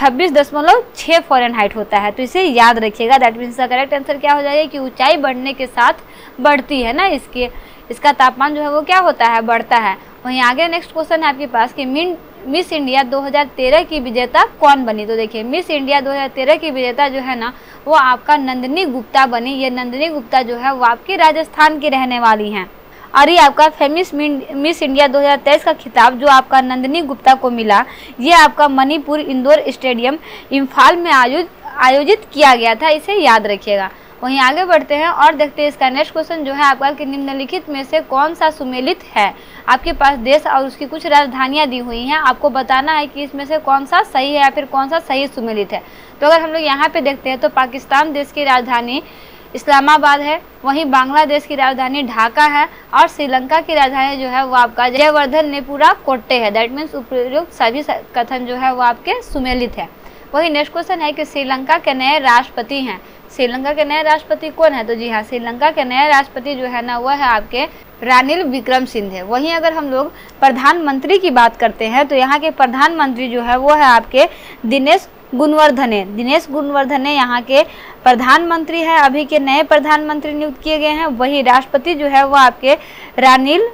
26.6 फ़ारेनहाइट होता है। तो इसे याद रखिएगा। दैट मीन्स का करेक्ट आंसर क्या हो जाएगा कि ऊंचाई बढ़ने के साथ बढ़ती है ना, इसका तापमान जो है वो क्या होता है, बढ़ता है। वहीं आगे नेक्स्ट क्वेश्चन है आपके पास कि मिस इंडिया 2013 की विजेता कौन बनी। तो देखिए मिस इंडिया 2013 की विजेता जो है ना वो आपका नंदिनी गुप्ता बनी। ये नंदिनी गुप्ता जो है वो आपकी राजस्थान की रहने वाली हैं। और ये आपका फेमस मिस इंडिया 2023 का खिताब जो आपका नंदिनी गुप्ता को मिला, ये आपका मणिपुर इंडोर स्टेडियम इम्फाल में आयोजित किया गया था, इसे याद रखिएगा। वहीं आगे बढ़ते हैं और देखते हैं इसका नेक्स्ट क्वेश्चन जो है आपका कि निम्नलिखित में से कौन सा सुमेलित है। आपके पास देश और उसकी कुछ राजधानियां दी हुई हैं, आपको बताना है कि इसमें से कौन सा सही है या फिर कौन सा सही सुमेलित है। तो अगर हम लोग यहाँ पे देखते हैं तो पाकिस्तान देश की राजधानी इस्लामाबाद है, वहीं बांग्लादेश की राजधानी ढाका है, और श्रीलंका की राजधानी जो है वो आपका जयवर्धन नेपुरा कोट्टे है। दैट मीन्स उपयुक्त सभी कथन जो है वो आपके सुमेलित है। वही नेक्स्ट क्वेश्चन है कि श्रीलंका के नए राष्ट्रपति हैं। श्रीलंका के नए राष्ट्रपति कौन है। तो जी हाँ, श्रीलंका के नए राष्ट्रपति जो है ना वह है आपके रानिल विक्रमसिंघे। वहीं अगर हम लोग प्रधानमंत्री की बात करते हैं तो यहाँ के प्रधानमंत्री जो है वो है आपके दिनेश गुणवर्धने। दिनेश गुणवर्धने यहाँ के प्रधानमंत्री है, अभी के नए प्रधानमंत्री नियुक्त किए गए हैं। वही राष्ट्रपति जो है वो आपके रानिल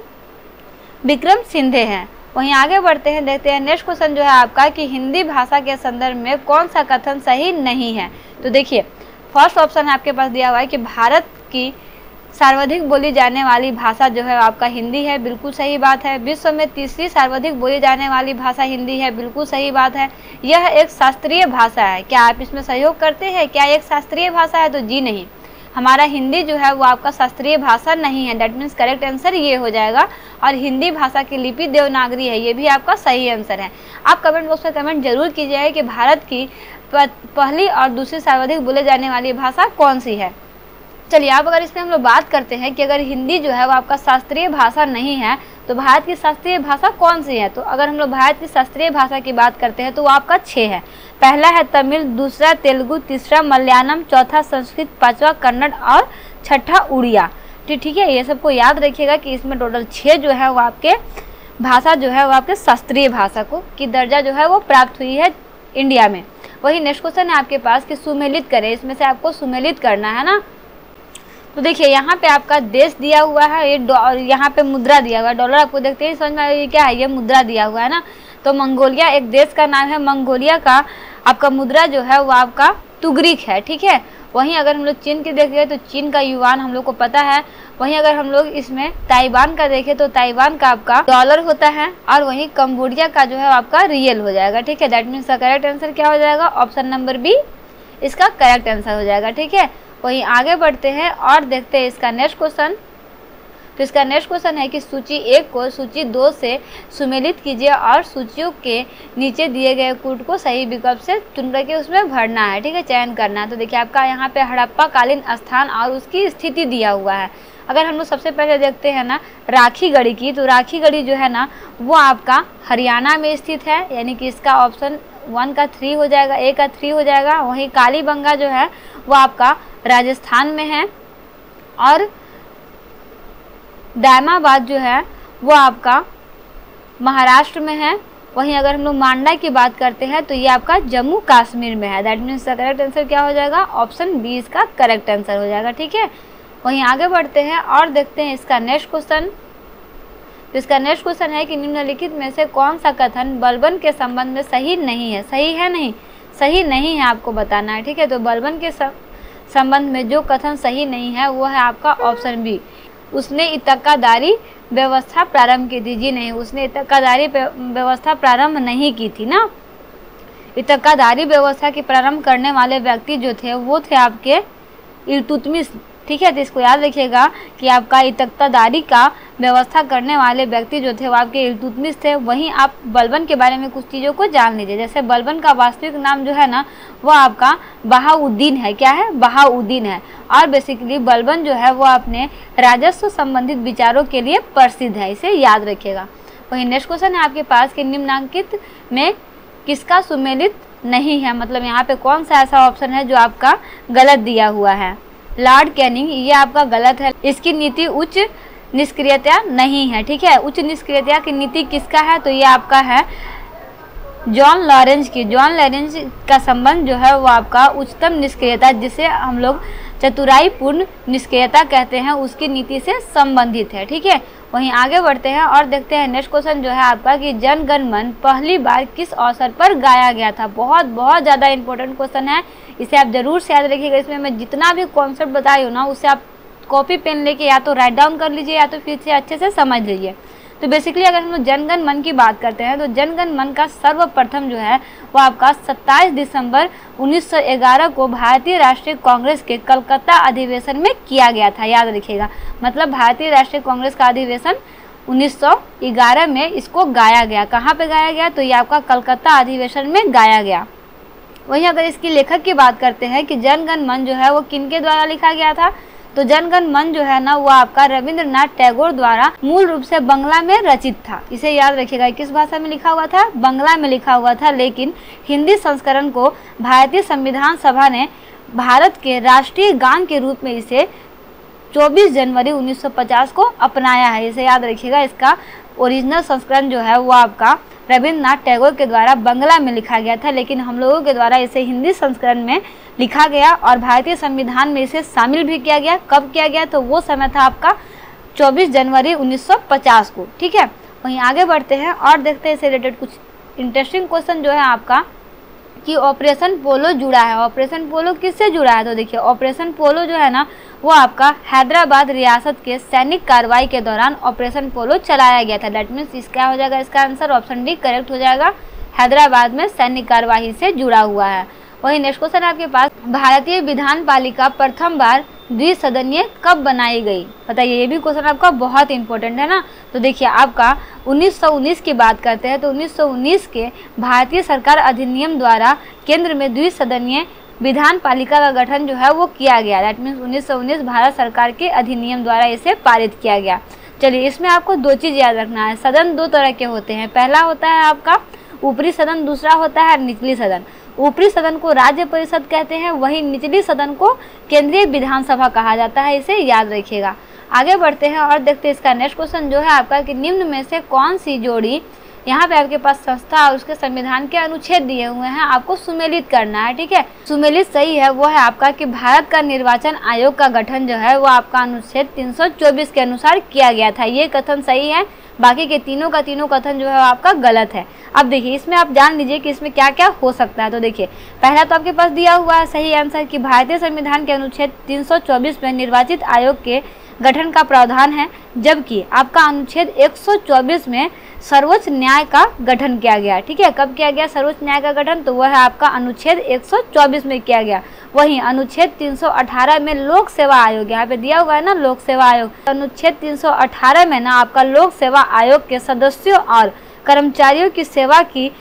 विक्रमसिंघे हैं। वहीं आगे बढ़ते हैं, देखते हैं नेक्स्ट क्वेश्चन जो है आपका कि हिंदी भाषा के संदर्भ में कौन सा कथन सही नहीं है। तो देखिए फर्स्ट ऑप्शन है आपके पास दिया हुआ है कि भारत की सर्वाधिक बोली जाने वाली भाषा जो है आपका हिंदी है, बिल्कुल सही बात है। विश्व में तीसरी सर्वाधिक बोली जाने वाली भाषा हिंदी है, बिल्कुल सही बात है। यह एक शास्त्रीय भाषा है, क्या आप इसमें सहयोग करते हैं। क्या एक शास्त्रीय भाषा है। तो जी नहीं, हमारा हिंदी जो है वो आपका शास्त्रीय भाषा नहीं है। दैट मीन्स करेक्ट आंसर ये हो जाएगा। और हिंदी भाषा की लिपि देवनागरी है, ये भी आपका सही आंसर है। आप कमेंट बॉक्स में कमेंट जरूर कीजिएगा कि भारत की पहली और दूसरी सर्वाधिक बोले जाने वाली भाषा कौन सी है। चलिए अब अगर इसमें हम लोग बात करते हैं कि अगर हिंदी जो है वो आपका शास्त्रीय भाषा नहीं है तो भारत की शास्त्रीय भाषा कौन सी है। तो अगर हम लोग भारत की शास्त्रीय भाषा की बात करते हैं तो वो आपका 6 है। पहला है तमिल, दूसरा तेलुगु, तीसरा मलयालम, चौथा संस्कृत, पांचवा कन्नड़ और छठा उड़िया। ठीक है, ये सबको याद रखिएगा कि इसमें टोटल 6 जो है वो आपके भाषा जो है वो आपके शास्त्रीय भाषा को की दर्जा जो है वो प्राप्त हुई है इंडिया में। वही नेक्स्ट क्वेश्चन है आपके पास कि सुमेलित करें, इसमें से आपको सुमेलित करना है ना। तो देखिए यहाँ पे आपका देश दिया हुआ है, ये यहाँ पे मुद्रा दिया हुआ है, डॉलर आपको देखते ही समझ में आएगा ये क्या है, ये मुद्रा दिया हुआ है ना। तो मंगोलिया एक देश का नाम है, मंगोलिया का आपका मुद्रा जो है वो आपका तुगरिक है। ठीक है, वहीं अगर हम लोग चीन की देखें तो चीन का युआन हम लोग को पता है। वहीं अगर हम लोग इसमें ताइवान का देखें तो ताइवान का आपका डॉलर होता है, और वहीं कंबोडिया का जो है आपका रियल हो जाएगा। ठीक है, दैट मीन्स का करेक्ट आंसर क्या हो जाएगा, ऑप्शन नंबर बी इसका करेक्ट आंसर हो जाएगा। ठीक है, वहीं आगे बढ़ते हैं और देखते हैं इसका नेक्स्ट क्वेश्चन। तो इसका नेक्स्ट क्वेश्चन है कि सूची 1 को सूची 2 से सुमेलित कीजिए और सूचियों के नीचे दिए गए कूट को सही विकल्प से चुन करके उसमें भरना है। ठीक है, चयन करना है। तो देखिए आपका यहाँ पे हड़प्पा कालीन स्थान और उसकी स्थिति दिया हुआ है। अगर हम लोग सबसे पहले देखते हैं ना राखीगढ़ी की, तो राखीगढ़ी जो है ना वो आपका हरियाणा में स्थित है, यानी कि इसका ऑप्शन 1 का 3 हो जाएगा, ए का 3 हो जाएगा। वहीं कालीबंगा जो है वो आपका राजस्थान में है, और दायमाबाद जो है वो आपका महाराष्ट्र में है। वहीं अगर हम लोग मांडा की बात करते हैं तो ये आपका जम्मू कश्मीर में है। दैट मीन्स का करेक्ट आंसर क्या हो जाएगा, ऑप्शन बी इसका करेक्ट आंसर हो जाएगा। ठीक है, वहीं आगे बढ़ते हैं और देखते हैं इसका नेक्स्ट क्वेश्चन। तो इसका नेक्स्ट क्वेश्चन है कि निम्नलिखित में से कौन सा कथन बलबन के संबंध में सही नहीं है। सही है नहीं, सही नहीं है आपको बताना है, ठीक है। तो बलबन के संबंध में जो कथन सही नहीं है वो है आपका ऑप्शन बी, उसने इतक्कादारी व्यवस्था प्रारंभ की थी। जी नहीं, उसने इतक्कादारी व्यवस्था प्रारंभ नहीं की थी ना। इतक्कादारी व्यवस्था की प्रारंभ करने वाले व्यक्ति जो थे वो थे आपके इल्तुतमिश, ठीक है। तो इसको याद रखिएगा कि आपका इतक्कादारी का व्यवस्था करने वाले व्यक्ति जो थे वो आपके इल्तुतमिश थे। वहीं आप बलबन के बारे में कुछ चीज़ों को जान लीजिए। जैसे बलबन का वास्तविक नाम जो है ना वो आपका बहाउद्दीन है। क्या है? बहाउद्दीन है। और बेसिकली बलबन जो है वो अपने राजस्व संबंधित विचारों के लिए प्रसिद्ध है, इसे याद रखिएगा। वहीं नेक्स्ट क्वेश्चन है आपके पास कि निम्नांकित में किसका सुमेलित नहीं है, मतलब यहाँ पे कौन सा ऐसा ऑप्शन है जो आपका गलत दिया हुआ है। लॉर्ड कैनिंग, ये आपका गलत है। इसकी नीति उच्च निष्क्रियता नहीं है, ठीक है। उच्च निष्क्रियता की नीति किसका है? तो ये आपका है जॉन लॉरेंस की। जॉन लॉरेंस का संबंध जो है वो आपका उच्चतम निष्क्रियता, जिसे हम लोग चतुराईपूर्ण निष्क्रियता कहते हैं, उसकी नीति से संबंधित है, ठीक है। वहीं आगे बढ़ते हैं और देखते हैं नेक्स्ट क्वेश्चन जो है आपका कि जन गण मन पहली बार किस अवसर पर गाया गया था। बहुत बहुत ज़्यादा इंपॉर्टेंट क्वेश्चन है, इसे आप जरूर से याद रखिएगा। इसमें मैं जितना भी कॉन्सेप्ट बताई हूँ ना उसे आप कॉपी पेन लेके या तो राइट डाउन कर लीजिए या तो फिर से अच्छे से समझ लीजिए। तो बेसिकली अगर हम लोग जनगण मन की बात करते हैं तो जनगण मन का सर्वप्रथम जो है वो आपका 27 दिसंबर 1911 को भारतीय राष्ट्रीय कांग्रेस के कलकत्ता अधिवेशन में किया गया था, याद रखिएगा। मतलब भारतीय राष्ट्रीय कांग्रेस का अधिवेशन 1911 में इसको गाया गया। कहाँ पे गाया गया? तो ये आपका कलकत्ता अधिवेशन में गाया गया। वहीं अगर इसकी लेखक की बात करते हैं कि जनगण मन जो है वो किनके द्वारा लिखा गया था, तो जनगण मन जो है ना वो आपका रविंद्रनाथ टैगोर द्वारा मूल रूप से बंगला में रचित था। इसे याद रखिएगा। किस भाषा में लिखा हुआ था? बंगला में लिखा हुआ था। लेकिन हिंदी संस्करण को भारतीय संविधान सभा ने भारत के राष्ट्रीय गान के रूप में इसे 24 जनवरी 1950 को अपनाया है। इसे याद रखिएगा। इसका ओरिजिनल संस्करण जो है वो आपका रविंद्रनाथ टैगोर के द्वारा बंगला में लिखा गया था, लेकिन हम लोगों के द्वारा इसे हिंदी संस्करण में लिखा गया और भारतीय संविधान में इसे शामिल भी किया गया। कब किया गया? तो वो समय था आपका 24 जनवरी 1950 को, ठीक है। वहीं आगे बढ़ते हैं और देखते हैं इससे रिलेटेड कुछ इंटरेस्टिंग क्वेश्चन जो है आपका कि ऑपरेशन पोलो जुड़ा है। ऑपरेशन पोलो किससे जुड़ा है? तो देखिए ऑपरेशन पोलो जो है ना वो आपका हैदराबाद रियासत के सैनिक कार्रवाई के दौरान ऑपरेशन पोलो चलाया गया था। दैट मीन्स इसका हो जाएगा, इसका आंसर ऑप्शन डी करेक्ट हो जाएगा। हैदराबाद में सैनिक कार्यवाही से जुड़ा हुआ है। वही नेक्स्ट क्वेश्चन आपके पास, भारतीय विधान पालिका प्रथम बार द्विसदनीय कब बनाई गई? बताइए, ये भी क्वेश्चन आपका बहुत इंपॉर्टेंट है ना। तो देखिए आपका 1919 की बात करते हैं तो 1919 के भारतीय सरकार अधिनियम द्वारा केंद्र में द्विसदनीय विधान पालिका का गठन जो है वो किया गया। दैट मीन्स 1919 भारत सरकार के अधिनियम द्वारा इसे पारित किया गया। चलिए, इसमें आपको दो चीज़ याद रखना है। सदन दो तरह के होते हैं। पहला होता है आपका ऊपरी सदन, दूसरा होता है निचली सदन। ऊपरी सदन को राज्य परिषद कहते हैं, वहीं निचली सदन को केंद्रीय विधानसभा कहा जाता है। इसे याद रखिएगा। आगे बढ़ते हैं और देखते हैं इसका नेक्स्ट क्वेश्चन जो है आपका कि निम्न में से कौन सी जोड़ी, यहाँ पे आपके पास संस्था और उसके संविधान के अनुच्छेद दिए हुए हैं, आपको सुमेलित करना है, ठीक है। सुमेलित सही है वो है आपका कि भारत का निर्वाचन आयोग का गठन जो है वो आपका अनुच्छेद 324 के अनुसार किया गया था। ये कथन सही है। बाकी के तीनों का तीनों कथन जो है आपका गलत है। अब देखिए इसमें आप जान लीजिए कि इसमें क्या क्या हो सकता है। तो देखिए पहला तो आपके पास दिया हुआ है सही आंसर कि भारतीय संविधान के अनुच्छेद 324 में निर्वाचित आयोग के गठन का प्रावधान है, जबकि आपका अनुच्छेद 124 में सर्वोच्च न्याय का गठन किया गया। ठीक है, कब किया गया सर्वोच्च न्याय का गठन? तो वह है आपका अनुच्छेद 124 में किया गया। वहीं अनुच्छेद 318 में लोक सेवा आयोग, यहाँ पे दिया हुआ है ना लोक सेवा आयोग, अनुच्छेद 318 में ना आपका लोक सेवा आयोग के सदस्यों और कर्मचारियों की सेवा की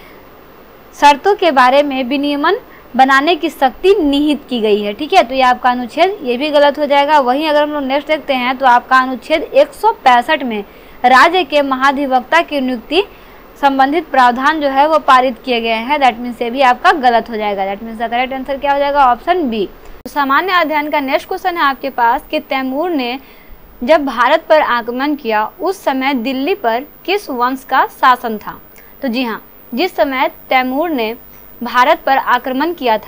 शर्तों के बारे में विनियमन बनाने की शक्ति निहित की गई है। ठीक है, तो ये आपका अनुच्छेद ये भी गलत हो जाएगा। वहीं अगर हम लोग नेक्स्ट देखते हैं तो आपका अनुच्छेद 165 में राज्य के महाधिवक्ता की नियुक्ति संबंधित प्रावधान जो है वो पारित किए गए हैं। दैट मीन्स ये भी आपका गलत हो जाएगा। That means the correct answer क्या हो जाएगा? Option B. तो सामान्य अध्ययन का नेक्स्ट क्वेश्चन है आपके पास कि तैमूर ने जब भारत पर आक्रमण किया उस समय दिल्ली पर किस वंश का शासन था? तो जी हाँ, जिस समय तैमूर ने भारत पर आक्रमण किया था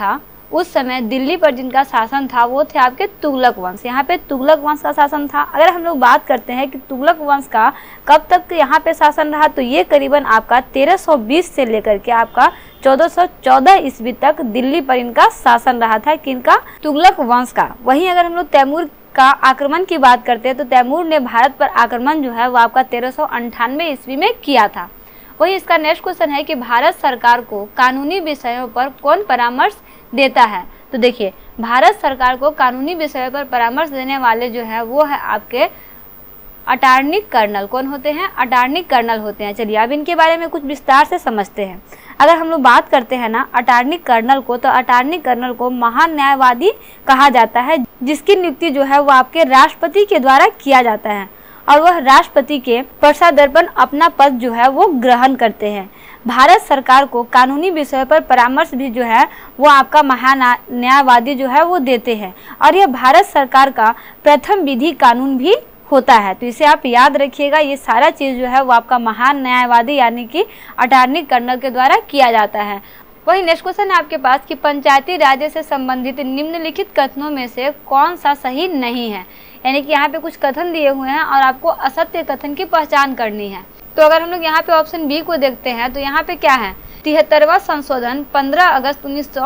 उस समय दिल्ली पर जिनका शासन था वो थे आपके तुगलक वंश। यहाँ पे तुगलक वंश का शासन था। अगर हम लोग बात करते हैं कि तुगलक वंश का कब तक यहाँ पे शासन रहा, तो ये करीबन आपका 1320 से लेकर के आपका 1414 ईस्वी तक दिल्ली पर इनका शासन रहा था, किनका, तुगलक वंश का। वहीं अगर हम लोग तैमूर का आक्रमण की बात करते हैं तो तैमूर ने भारत पर आक्रमण जो है वो आपका 1398 ईस्वी में किया था। वही इसका नेक्स्ट क्वेश्चन है कि भारत सरकार को कानूनी विषयों पर कौन परामर्श देता है। तो देखिए, भारत सरकार को कानूनी विषयों पर परामर्श देने वाले जो है वो है आपके अटॉर्नी कर्नल। कौन होते हैं? अटॉर्नी कर्नल होते हैं। चलिए अब इनके बारे में कुछ विस्तार से समझते हैं। अगर हम लोग बात करते हैं ना अटॉर्नी कर्नल को, तो अटॉर्नी कर्नल को महान न्यायवादी कहा जाता है, जिसकी नियुक्ति जो है वो आपके राष्ट्रपति के द्वारा किया जाता है और वह राष्ट्रपति के पश्चादर्पण अपना पद जो है वो ग्रहण करते हैं। भारत सरकार को कानूनी विषय पर परामर्श भी जो है वो आपका महान न्यायवादी जो है वो देते हैं और यह भारत सरकार का प्रथम विधि कानून भी होता है। तो इसे आप याद रखिएगा, ये सारा चीज़ जो है वो आपका महान न्यायवादी यानी कि अटॉर्नी कर्नल के द्वारा किया जाता है। वही नेक्स्ट क्वेश्चन है आपके पास कि पंचायती राज्य से संबंधित निम्नलिखित कथनों में से कौन सा सही नहीं है। यानी कि यहाँ पे कुछ कथन दिए हुए हैं और आपको असत्य कथन की पहचान करनी है। तो अगर हम लोग यहाँ पे ऑप्शन बी को देखते हैं तो यहाँ पे क्या है, 73वां संशोधन 15 अगस्त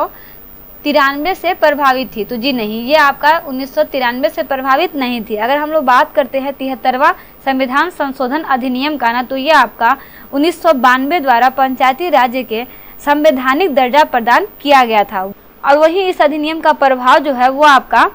1993 से प्रभावित थी। तो जी नहीं, ये आपका 1993 से प्रभावित नहीं थी। अगर हम लोग बात करते हैं 73वां संविधान संशोधन अधिनियम का ना, तो ये आपका 1992 द्वारा पंचायती राज्य के संवैधानिक दर्जा प्रदान किया गया था और वही इस अधिनियम का प्रभाव जो है वो आपका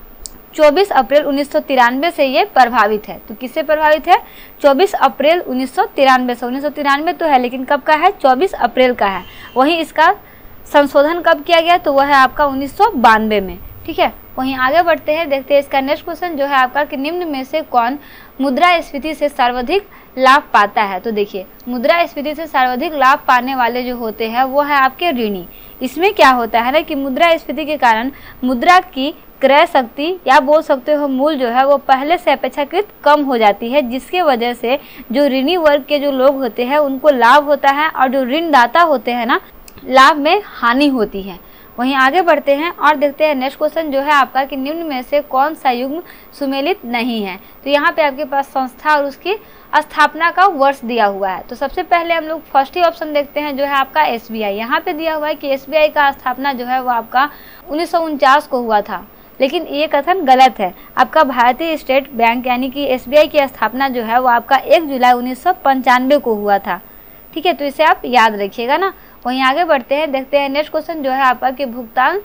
24 अप्रैल 1993 से ये प्रभावित है। तो किससे प्रभावित है? 24 अप्रैल 1993 से। 1993 तो है लेकिन कब का है? 24 अप्रैल का है। वहीं इसका संशोधन कब किया गया? तो वह है आपका 1992 में। ठीक है, वहीं आगे बढ़ते हैं, देखते हैं इसका नेक्स्ट क्वेश्चन जो है आपका कि निम्न में से कौन मुद्रास्फीति से सर्वाधिक लाभ पाता है। तो देखिए, मुद्रास्फीति से सर्वाधिक लाभ पाने वाले जो होते हैं वो है आपके ऋणी। इसमें क्या होता है ना कि मुद्रास्फीति के कारण मुद्रा की क्रय शक्ति या बोल सकते हो मूल जो है वो पहले से अपेक्षाकृत कम हो जाती है, जिसके वजह से जो ऋणी वर्ग के जो लोग होते हैं उनको लाभ होता है और जो ऋणदाता होते हैं ना, लाभ में हानि होती है। वहीं आगे बढ़ते हैं और देखते हैं नेक्स्ट क्वेश्चन जो है आपका कि निम्न में से कौन सा युग्म सुमेलित नहीं है। तो यहाँ पे आपके पास संस्था और उसकी स्थापना का वर्ष दिया हुआ है। तो सबसे पहले हम लोग फर्स्ट ही ऑप्शन देखते हैं जो है आपका SBI। यहाँ पे दिया हुआ है कि SBI का स्थापना जो है वो आपका 1949 को हुआ था, लेकिन ये कथन गलत है। आपका भारतीय स्टेट बैंक यानी कि SBI की स्थापना जो है वो आपका 1 जुलाई 1995 को हुआ था। ठीक है, तो इसे आप याद रखिएगा ना। वहीं आगे बढ़ते हैं, देखते हैं नेक्स्ट क्वेश्चन जो है आपका कि भुगतान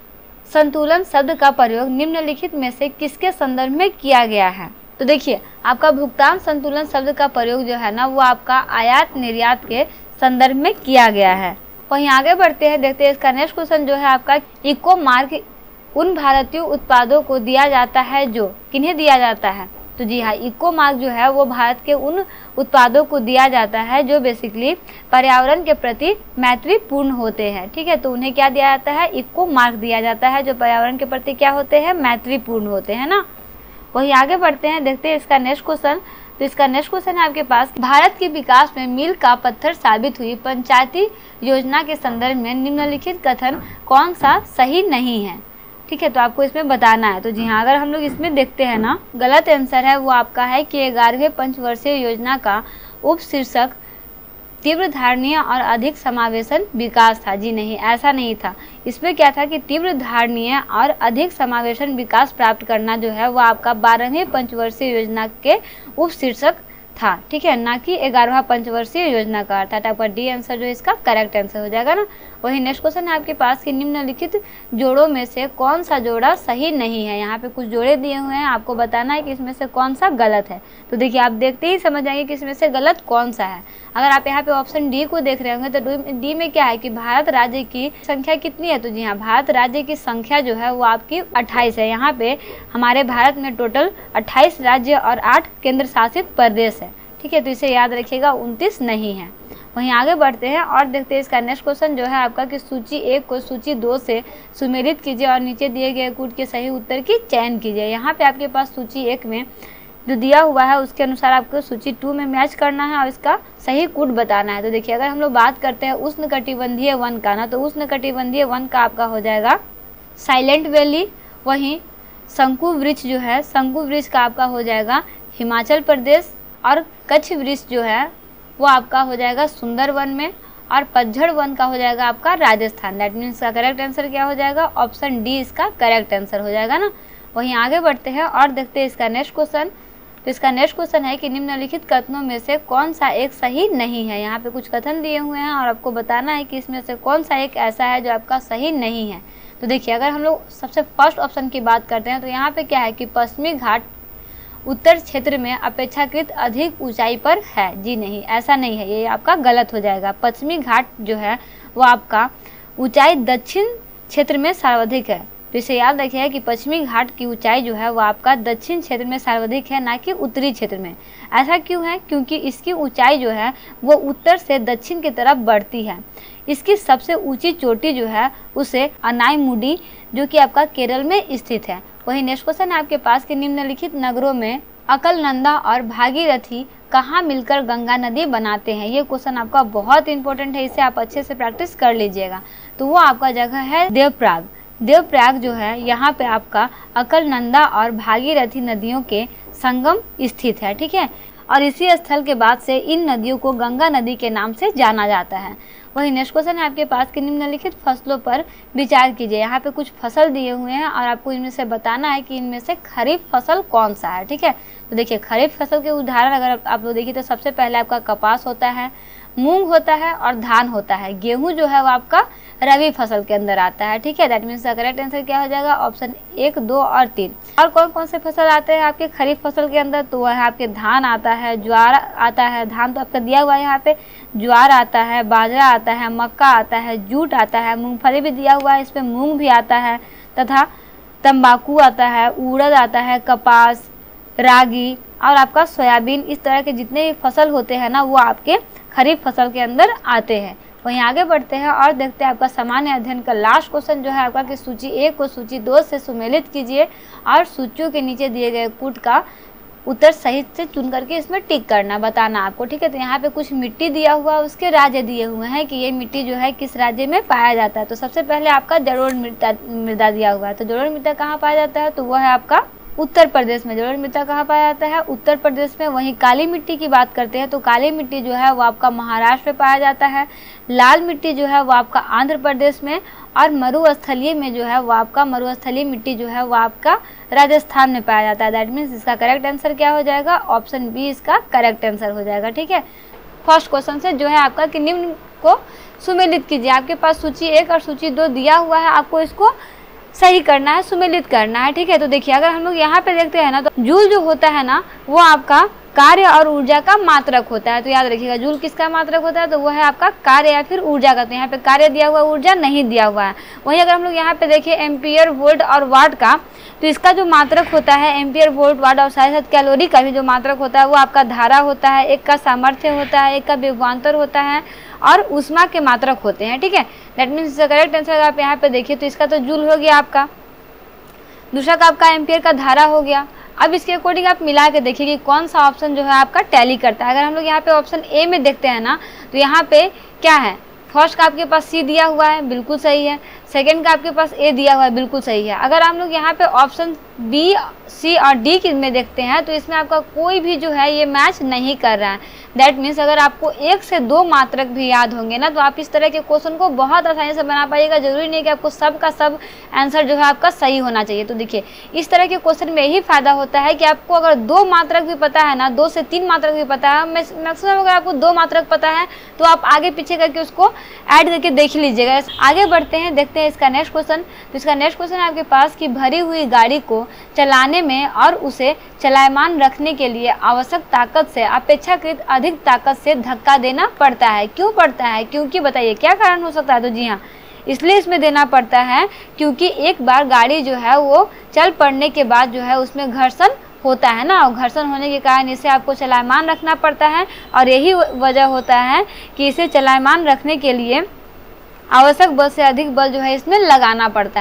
संतुलन शब्द का प्रयोग निम्नलिखित में से किसके संदर्भ में किया गया है। तो देखिए, आपका भुगतान संतुलन शब्द का प्रयोग जो है ना वो आपका आयात निर्यात के संदर्भ में किया गया है। वहीं आगे बढ़ते हैं, देखते हैं इसका नेक्स्ट क्वेश्चन जो है आपका इको मार्क उन भारतीय उत्पादों को दिया जाता है जो किन्हें दिया जाता है। तो जी हाँ, इको मार्क जो है वो भारत के उन उत्पादों को दिया जाता है जो बेसिकली पर्यावरण के प्रति मैत्रीपूर्ण होते हैं। ठीक है, तो उन्हें क्या दिया जाता है? इको मार्क दिया जाता है जो पर्यावरण के प्रति क्या होते हैं? मैत्रीपूर्ण होते हैं ना। वही आगे बढ़ते हैं, देखते हैं इसका नेक्स्ट क्वेश्चन। तो इसका नेक्स्ट क्वेश्चन है आपके पास, भारत के विकास में मील का पत्थर साबित हुई पंचायती योजना के संदर्भ में निम्नलिखित कथन कौन सा सही नहीं है। ठीक है, तो आपको इसमें बताना है। तो जी हाँ, अगर हम लोग इसमें देखते हैं ना, गलत आंसर है वो आपका है कि 11वें पंचवर्षीय योजना का उप शीर्षक तीव्र धारणीय और अधिक समावेशन विकास था। जी नहीं, ऐसा नहीं था। इसमें क्या था कि तीव्र धारणीय और अधिक समावेशन विकास प्राप्त करना जो है वो आपका 12वें पंचवर्षीय योजना के उप शीर्षक था। ठीक है, ना कि 11वां पंचवर्षीय योजना का। अर्थात आपका डी आंसर जो इसका करेक्ट आंसर हो जाएगा ना। वही नेक्स्ट क्वेश्चन है आपके पास कि निम्नलिखित जोड़ों में से कौन सा जोड़ा सही नहीं है। यहाँ पे कुछ जोड़े दिए हुए हैं, आपको बताना है कि इसमें से कौन सा गलत है। तो देखिए, आप देखते ही समझ जाएंगे कि इसमें से गलत कौन सा है। अगर आप यहाँ पे ऑप्शन डी को देख रहे होंगे तो डी में क्या है कि भारत राज्य की संख्या कितनी है। तो जी हाँ, भारत राज्य की संख्या जो है वो आपकी 28 है। यहाँ पे हमारे भारत में टोटल 28 राज्य और 8 केंद्र शासित प्रदेश है। ठीक है, तो इसे याद रखिएगा, 29 नहीं है। वहीं आगे बढ़ते हैं और देखते हैं इसका नेक्स्ट क्वेश्चन जो है आपका कि सूची 1 को सूची 2 से सुमेलित कीजिए और नीचे दिए गए कूट के सही उत्तर की चयन कीजिए। यहाँ पे आपके पास सूची 1 में जो दिया हुआ है उसके अनुसार आपको सूची 2 में मैच करना है और इसका सही कूट बताना है। तो देखिए, अगर हम लोग बात करते हैं उष्णकटिबंधीय वन का ना, तो उष्णकटिबंधीय वन का आपका हो जाएगा साइलेंट वैली। वहीं शंकु वृक्ष जो है, शंकु वृक्ष का आपका हो जाएगा हिमाचल प्रदेश। और कच्छ वृक्ष जो है वो आपका हो जाएगा सुंदरवन में। और पतझड़ वन का हो जाएगा आपका राजस्थान। दैट मीन्स का करेक्ट आंसर क्या हो जाएगा? ऑप्शन डी इसका करेक्ट आंसर हो जाएगा ना। वहीं आगे बढ़ते हैं और देखते हैं इसका नेक्स्ट क्वेश्चन। तो इसका नेक्स्ट क्वेश्चन है कि निम्नलिखित कथनों में से कौन सा एक सही नहीं है। यहाँ पे कुछ कथन दिए हुए हैं और आपको बताना है कि इसमें से कौन सा एक ऐसा है जो आपका सही नहीं है। तो देखिए, अगर हम लोग सबसे फर्स्ट ऑप्शन की बात करते हैं तो यहाँ पे क्या है कि पश्चिमी घाट उत्तर क्षेत्र में अपेक्षाकृत अधिक ऊंचाई पर है। जी नहीं, ऐसा नहीं है, ये आपका गलत हो जाएगा। पश्चिमी घाट जो है वो आपका ऊंचाई दक्षिण क्षेत्र में सर्वाधिक है। तो इसे याद रखिएगा कि पश्चिमी घाट की ऊंचाई जो है वो आपका दक्षिण क्षेत्र में सर्वाधिक है, ना कि उत्तरी क्षेत्र में। ऐसा क्यों है? क्योंकि इसकी ऊंचाई जो है वो उत्तर से दक्षिण की तरफ बढ़ती है। इसकी सबसे ऊंची चोटी जो है उसे अनाईमुडी जो कि आपका केरल में स्थित है। वही नेक्स्ट क्वेश्चन है आपके पास कि निम्नलिखित नगरों में अलकनंदा और भागीरथी कहाँ मिलकर गंगा नदी बनाते हैं। ये क्वेश्चन आपका बहुत इंपॉर्टेंट है, इसे आप अच्छे से प्रैक्टिस कर लीजिएगा। तो वो आपका जगह है देवप्रयाग। देवप्रयाग जो है यहाँ पे आपका अलकनंदा और भागीरथी नदियों के संगम स्थित है, ठीक है। और इसी स्थल के बाद से इन नदियों को गंगा नदी के नाम से जाना जाता है। वही नेक्स्ट क्वेश्चन है आपके पास कि निम्नलिखित फसलों पर विचार कीजिए। यहाँ पे कुछ फसल दिए हुए हैं और आपको इनमें से बताना है कि इनमें से खरीफ फसल कौन सा है, ठीक है। तो देखिए, खरीफ फसल के उदाहरण अगर आप लोग देखिए तो सबसे पहले आपका कपास होता है, मूंग होता है और धान होता है। गेहूं जो है वो आपका रबी फसल के अंदर आता है, ठीक है। That means the correct answer क्या हो जाएगा? ऑप्शन 1, 2 और 3। और कौन कौन से फसल आते हैं आपके खरीफ फसल के अंदर? तो वह है आपके धान आता है, ज्वार आता है, धान तो आपका दिया हुआ है यहाँ पे, ज्वार आता है, बाजरा आता है, मक्का आता है, जूट आता है, मूंगफली भी दिया हुआ है, इस पर मूंग भी आता है, तथा तंबाकू आता है, उड़द आता है, कपास, रागी और आपका सोयाबीन। इस तरह के जितने भी फसल होते हैं ना वो आपके खरीफ फसल के अंदर आते हैं। वहीं आगे बढ़ते हैं और देखते हैं आपका सामान्य अध्ययन का लास्ट क्वेश्चन जो है आपका कि सूची 1 को सूची 2 से सुमेलित कीजिए और सूचियों के नीचे दिए गए कूट का उत्तर सही से चुन करके इसमें टिक करना, बताना आपको, ठीक है। तो यहाँ पे कुछ मिट्टी दिया हुआ है, उसके राज्य दिए हुए हैं कि ये मिट्टी जो है किस राज्य में पाया जाता है। तो सबसे पहले आपका जलोढ़ मृदा दिया हुआ है। तो जलोढ़ मृदा कहाँ पाया जाता है? तो वह है आपका उत्तर प्रदेश में। जलोढ़ मृदा कहाँ पाया जाता है? उत्तर प्रदेश में। वहीं काली मिट्टी की बात करते हैं तो काली मिट्टी जो है वो आपका महाराष्ट्र में पाया जाता है। लाल मिट्टी जो है वो आपका आंध्र प्रदेश में। और मरुस्थलीय में जो है वो आपका मरुस्थलीय मिट्टी जो है वो आपका राजस्थान में पाया जाता है। दैट मीन्स इसका करेक्ट आंसर क्या हो जाएगा? ऑप्शन बी इसका करेक्ट आंसर हो जाएगा, ठीक है। फर्स्ट क्वेश्चन से जो है आपका कि निम्न को सुमेलित कीजिए। आपके पास सूची 1 और सूची 2 दिया हुआ है, आपको इसको सही करना है, सुमेलित करना है, ठीक है। तो देखिए, अगर हम लोग यहाँ पे देखते हैं ना तो जूल जो होता है ना वो आपका कार्य और ऊर्जा का मात्रक होता है। तो याद रखिएगा, जूल किसका मात्रक होता है? तो वो है आपका कार्य या फिर ऊर्जा का। तो यहाँ पे कार्य दिया हुआ, ऊर्जा नहीं दिया हुआ है। वहीं अगर हम लोग यहाँ पे देखिए एम्पियर, वोल्ट और वाट का, तो इसका जो मात्रक होता है एम्पियर, वोल्ट, वाट और साथ साथ कैलोरी का भी जो मात्रक होता है वो आपका धारा होता है, एक का सामर्थ्य होता है, एक का विभवांतर होता है और ऊष्मा के मात्रक होते हैं, ठीक है। दैट मीन्स करेक्ट आंसर आप यहाँ पे देखिए तो इसका तो जूल हो गया आपका, दूसरा का आपका एम्पियर का धारा हो गया। अब इसके अकॉर्डिंग आप मिला के देखिए कि कौन सा ऑप्शन जो है आपका टैली करता है। अगर हम लोग यहाँ पे ऑप्शन ए में देखते हैं ना तो यहाँ पे क्या है? फर्स्ट का आपके पास सी दिया हुआ है, बिल्कुल सही है। सेकंड का आपके पास ए दिया हुआ है, बिल्कुल सही है। अगर हम लोग यहाँ पे ऑप्शन बी, सी और डी में देखते हैं तो इसमें आपका कोई भी जो है ये मैच नहीं कर रहा है। दैट मीन्स अगर आपको 1 से 2 मात्रक भी याद होंगे ना तो आप इस तरह के क्वेश्चन को बहुत आसानी से बना पाइएगा। जरूरी नहीं कि आपको सब का सब आंसर जो है आपका सही होना चाहिए। तो देखिए, इस तरह के क्वेश्चन में यही फायदा होता है कि आपको अगर 2 मात्रक भी पता है ना, 2 से 3 मात्रक भी पता है, मैक्सिमम अगर आपको 2 मात्रक पता है तो आप आगे पीछे करके उसको ऐड करके देख लीजिएगा। आगे बढ़ते हैं, देखते हैं इसका नेक्स्ट क्वेश्चन। तो इसका नेक्स्ट क्वेश्चन आपके पास कि भरी हुई गाड़ी को चलाने में और उसे चलायमान रखने के लिए आवश्यक ताकत से अपेक्षाकृत अधिक ताकत से धक्का देना पड़ता है। क्यों पड़ता है? क्योंकि बताइए क्या कारण हो सकता है? तो जी हाँ, इसलिए इसमें देना पड़ता है क्योंकि एक बार गाड़ी जो है वो चल पड़ने के बाद जो है उसमें घर्षण होता है ना, और घर्षण होने के कारण इसे आपको चलायमान रखना पड़ता है। और यही वजह होता है कि इसे चलायमान रखने के लिए आवश्यक बल से अधिक बल जो है इसमें लगाना पड़ता है।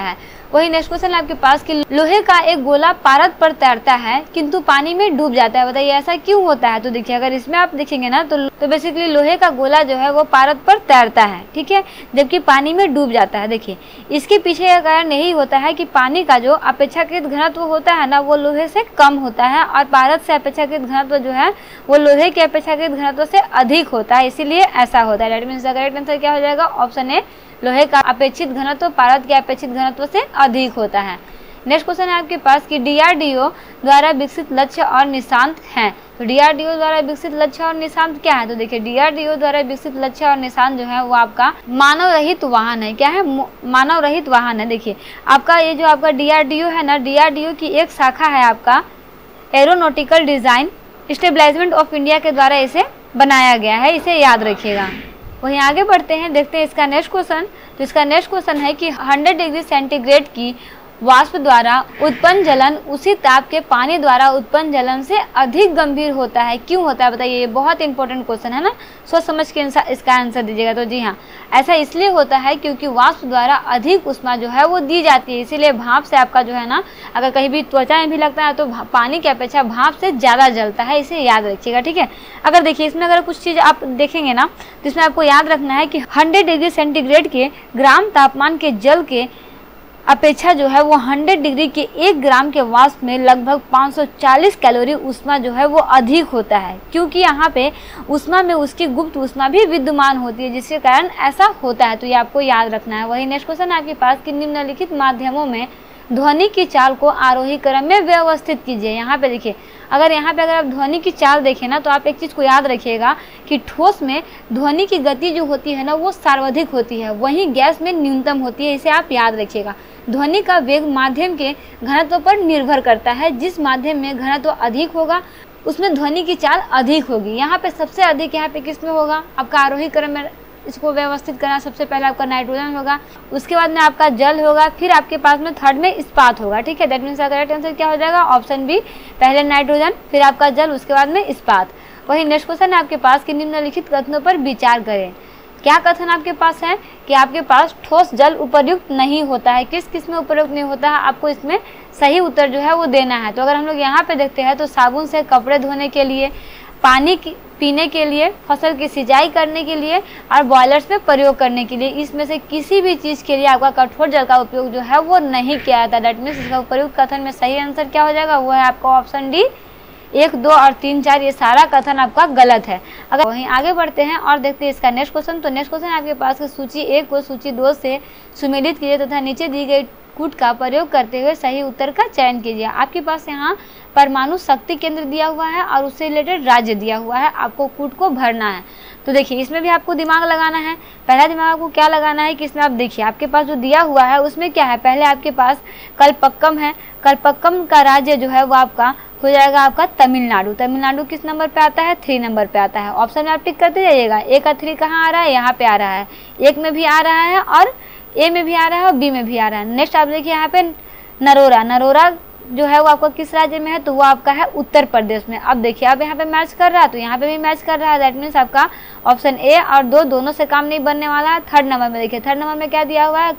वही नेक्स्ट क्वेश्चन आपके पास कि लोहे का एक गोला पारद पर तैरता है किंतु पानी में डूब जाता है, बताइए ऐसा क्यों होता है। तो देखिए अगर इसमें आप देखेंगे ना तो बेसिकली लोहे का गोला जो है वो पारद पर तैरता है, ठीक है, जबकि पानी में डूब जाता है। देखिए इसके पीछे का कारण यही होता है कि पानी का जो अपेक्षाकृत घनत्व होता है ना वो लोहे से कम होता है और पारद से अपेक्षाकृत घनत्व जो है वो लोहे के अपेक्षाकृत घनत्व से अधिक होता है, इसीलिए ऐसा होता है। That means the correct answer क्या हो जाएगा, ऑप्शन ए, लोहे का अपेक्षित घनत्व पारद के अपेक्षित घनत्व से अधिक होता है। नेक्स्ट क्वेश्चन है आपके पास कि डीआरडीओ द्वारा विकसित लक्ष्य और निशांत हैं। तो डीआरडीओ द्वारा विकसित लक्ष्य और निशांत क्या है। तो देखिए डीआरडीओ द्वारा विकसित लक्ष्य और निशांत जो है वो आपका मानव रहित वाहन है। क्या है, मानव रहित वाहन है। देखिए आपका ये जो आपका डीआरडीओ है ना, डीआरडीओ की एक शाखा है आपका aeronautical design establishment of India के द्वारा इसे बनाया गया है, इसे याद रखिएगा। वहीं आगे बढ़ते हैं, देखते हैं इसका नेक्स्ट क्वेश्चन। तो इसका नेक्स्ट क्वेश्चन है कि 100 डिग्री सेंटीग्रेड की वाष्प द्वारा उत्पन्न जलन उसी ताप के पानी द्वारा उत्पन्न जलन से अधिक गंभीर होता है, क्यों होता है बताइए। ये बहुत इंपॉर्टेंट क्वेश्चन है ना, सोच समझ के इसका आंसर दीजिएगा। तो जी हाँ, ऐसा इसलिए होता है क्योंकि वाष्प द्वारा अधिक ऊष्मा जो है वो दी जाती है, इसीलिए भाप से आपका जो है ना अगर कहीं भी त्वचा में भी लगता है तो पानी की अपेक्षा भाप से ज़्यादा जलता है, इसे याद रखिएगा, ठीक है। अगर देखिए इसमें अगर कुछ चीज़ आप देखेंगे ना तो इसमें आपको याद रखना है कि 100 डिग्री सेंटीग्रेड के ग्राम तापमान के जल के अपेक्षा जो है वो 100 डिग्री के 1 ग्राम के वाष्प में लगभग 540 कैलोरी ऊष्मा जो है वो अधिक होता है, क्योंकि यहाँ पे ऊष्मा में उसकी गुप्त ऊष्मा भी विद्यमान होती है, जिसके कारण ऐसा होता है। तो ये आपको याद रखना है। वही नेक्स्ट क्वेश्चन आपके पास कि निम्नलिखित माध्यमों में ध्वनि की चाल को आरोही क्रम में व्यवस्थित कीजिए। यहाँ पे देखिए अगर आप ध्वनि की चाल देखें ना तो आप एक चीज़ को याद रखिएगा कि ठोस में ध्वनि की गति जो होती है ना वो सर्वाधिक होती है, वहीं गैस में न्यूनतम होती है, इसे आप याद रखिएगा। ध्वनि का वेग माध्यम के घनत्व पर निर्भर करता है, जिस माध्यम में घनत्व अधिक होगा उसमें ध्वनि की चाल अधिक होगी। यहाँ पे सबसे अधिक यहाँ पे किस में होगा, आपका आरोही क्रम में इसको व्यवस्थित करना, सबसे पहले आपका नाइट्रोजन होगा, उसके बाद में आपका जल होगा, फिर आपके पास में थर्ड में इस्पात होगा, ठीक है। दैट मीन्स करेक्ट आंसर क्या हो जाएगा, ऑप्शन बी, पहले नाइट्रोजन फिर आपका जल उसके बाद में इस्पात। वही नेक्स्ट क्वेश्चन है आपके पास कि निम्नलिखित कथनों पर विचार करें। क्या कथन आपके पास है कि आपके पास ठोस जल उपयुक्त नहीं होता है, किस किस में उपयुक्त नहीं होता है, आपको इसमें सही उत्तर जो है वो देना है। तो अगर हम लोग यहाँ पे देखते हैं तो साबुन से कपड़े धोने के लिए, पानी पीने के लिए, फसल की सिंचाई करने के लिए और बॉयलर्स में प्रयोग करने के लिए, इसमें से किसी भी चीज़ के लिए आपका कठोर जल का उपयोग जो है वो नहीं किया जाता। दैट मीन्स इसका उपयुक्त कथन में सही आंसर क्या हो जाएगा, वो है आपका ऑप्शन डी, 1, 2 और 3, 4 ये सारा कथन आपका गलत है। अगर वहीं आगे बढ़ते हैं और देखते हैं इसका नेक्स्ट क्वेश्चन। तो नेक्स्ट क्वेश्चन आपके पास सूची 1 को सूची 2 से सुमेलित कीजिए तथा नीचे दी गई कूट का प्रयोग करते हुए सही उत्तर का चयन कीजिए। आपके पास यहाँ परमाणु शक्ति केंद्र दिया हुआ है और उससे रिलेटेड राज्य दिया हुआ है, आपको कूट को भरना है। तो देखिए इसमें भी आपको दिमाग लगाना है। पहला दिमाग आपको क्या लगाना है कि इसमें आप देखिए आपके पास जो दिया हुआ है उसमें क्या है, पहले आपके पास कलपक्कम है, कलपक्कम का राज्य जो है वो आपका हो जाएगा आपका तमिलनाडु। तमिलनाडु किस नंबर पे आता है, 3 नंबर पे आता है। ऑप्शन में आप टिक करते जाइएगा। ए का 3 कहाँ आ रहा है, यहाँ पे आ रहा है, 1 में भी आ रहा है और ए में भी आ रहा है और बी में भी आ रहा है। नेक्स्ट आप देखिए यहाँ पे नरोरा, नरोरा जो है वो आपका किस राज्य में है, तो वो आपका है उत्तर प्रदेश में। अब देखिए अब यहाँ पे मैच कर रहा है तो यहाँ पे भी मैच कर रहा है। दैट मीन्स आपका ऑप्शन ए और 2 दोनों से काम नहीं बनने वाला है। थर्ड नंबर में देखिए, थर्ड नंबर में क्या दिया हुआ है,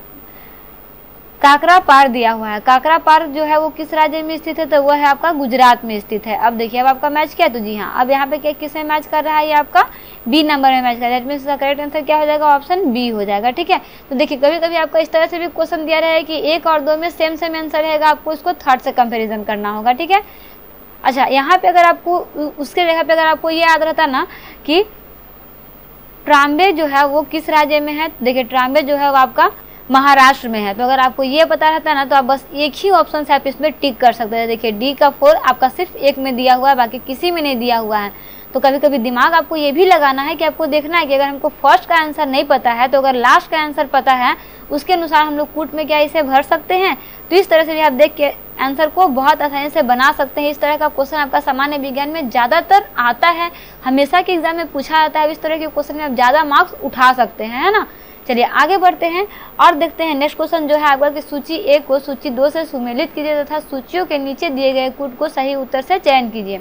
काकरा पार दिया हुआ है। काकरा पार जो है वो किस राज्य में स्थित है, तो वो है आपका गुजरात में स्थित है। अब देखिए अब आपका मैच क्या है, तो जी हाँ अब यहाँ पे क्या किसमें मैच कर रहा है, ये आपका बी नंबर में मैच कर रहा है। दैट मीन्स करेक्ट आंसर क्या हो जाएगा, ऑप्शन बी हो जाएगा, ठीक है। तो देखिए कभी कभी आपका इस तरह से भी क्वेश्चन दिया रहा है कि 1 और 2 में सेम सेम आंसर रहेगा, आपको इसको थर्ड से कंपेरिजन करना होगा, ठीक है। अच्छा यहाँ पे अगर आपको उसके जगह पे अगर आपको ये याद रहता ना कि ट्राम्बे जो है वो किस राज्य में है, देखिए ट्राम्बे जो है वो आपका महाराष्ट्र में है। तो अगर आपको ये पता रहता है ना तो आप बस एक ही ऑप्शन से आप इसमें टिक कर सकते हैं। देखिए डी का 4 आपका सिर्फ 1 में दिया हुआ है, बाकी किसी में नहीं दिया हुआ है। तो कभी कभी दिमाग आपको ये भी लगाना है कि आपको देखना है कि अगर हमको फर्स्ट का आंसर नहीं पता है तो अगर लास्ट का आंसर पता है उसके अनुसार हम लोग कूट में क्या इसे भर सकते हैं। तो इस तरह से भी आप देख के आंसर को बहुत आसानी से बना सकते हैं। इस तरह का क्वेश्चन आपका सामान्य विज्ञान में ज़्यादातर आता है, हमेशा के एग्जाम में पूछा जाता है। इस तरह के क्वेश्चन में आप ज़्यादा मार्क्स उठा सकते हैं, है ना। चलिए आगे बढ़ते हैं और देखते हैं नेक्स्ट क्वेश्चन जो है आपका कि सूची 1 को सूची 2 से सुमेलित कीजिए तथा सूचियों के नीचे दिए गए कूट को सही उत्तर से चयन कीजिए।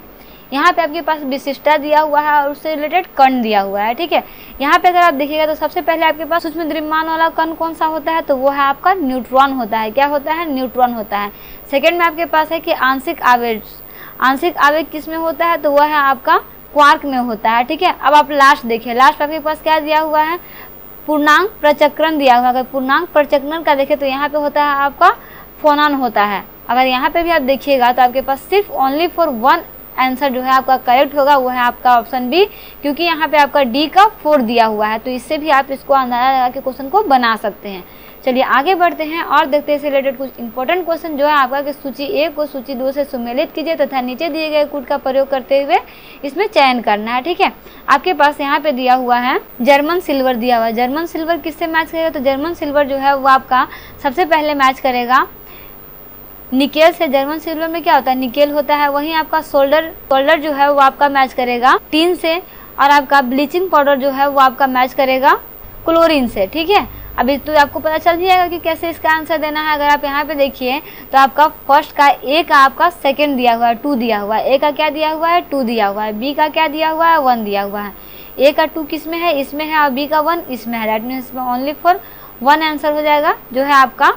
यहाँ पे आपके पास विशिष्टता दिया हुआ है और उससे रिलेटेड कण दिया हुआ है, ठीक है। यहाँ पे अगर आप देखिएगा तो सबसे पहले आपके पास सूक्ष्म द्रव्यमान वाला कण कौन सा होता है, तो वो है आपका न्यूट्रॉन होता है। क्या होता है, न्यूट्रॉन होता है। सेकेंड में आपके पास है कि आंशिक आवेश, आंशिक आवेश किस में होता है, तो वह है आपका क्वार्क में होता है, ठीक है। अब आप लास्ट देखिए, लास्ट आपके पास क्या दिया हुआ है, पूर्णांक प्रचक्रण दिया हुआ है। अगर पूर्णांक प्रचक्रण का देखें तो यहाँ पे होता है आपका फोनॉन होता है। अगर यहाँ पे भी आप देखिएगा तो आपके पास सिर्फ ओनली फॉर वन आंसर जो है आपका करेक्ट होगा, वो है आपका ऑप्शन बी, क्योंकि यहाँ पे आपका डी का 4 दिया हुआ है। तो इससे भी आप इसको अंदाजा लगा के क्वेश्चन को बना सकते हैं। चलिए आगे बढ़ते हैं और देखते हैं इससे रिलेटेड कुछ इंपॉर्टेंट क्वेश्चन जो है आपका कि सूची 1 को सूची 2 से सुमेलित कीजिए तथा नीचे दिए गए कूट का प्रयोग करते हुए इसमें चयन करना है, ठीक है। आपके पास यहाँ पे दिया हुआ है जर्मन सिल्वर दिया हुआ है। जर्मन सिल्वर किससे मैच करेगा, तो जर्मन सिल्वर जो है वो आपका सबसे पहले मैच करेगा निकेल से। जर्मन सिल्वर में क्या होता है, निकेल होता है। वहीं आपका सोल्डर जो है वो आपका मैच करेगा टीन से, और आपका ब्लीचिंग पाउडर जो है वो आपका मैच करेगा क्लोरीन से, ठीक है। अभी तो आपको पता चल जाएगा कि कैसे इसका आंसर देना है। अगर आप यहाँ पे देखिए तो आपका फर्स्ट का ए का आपका सेकंड दिया हुआ है 2 दिया हुआ है, ए का क्या दिया हुआ है 2 दिया हुआ है, बी का क्या दिया हुआ है 1 दिया हुआ है। ए का 2 किस में है, इसमें है, और बी का 1 इसमें है। दैट मीन्स इसमें ओनली फॉर 1 आंसर हो जाएगा जो है आपका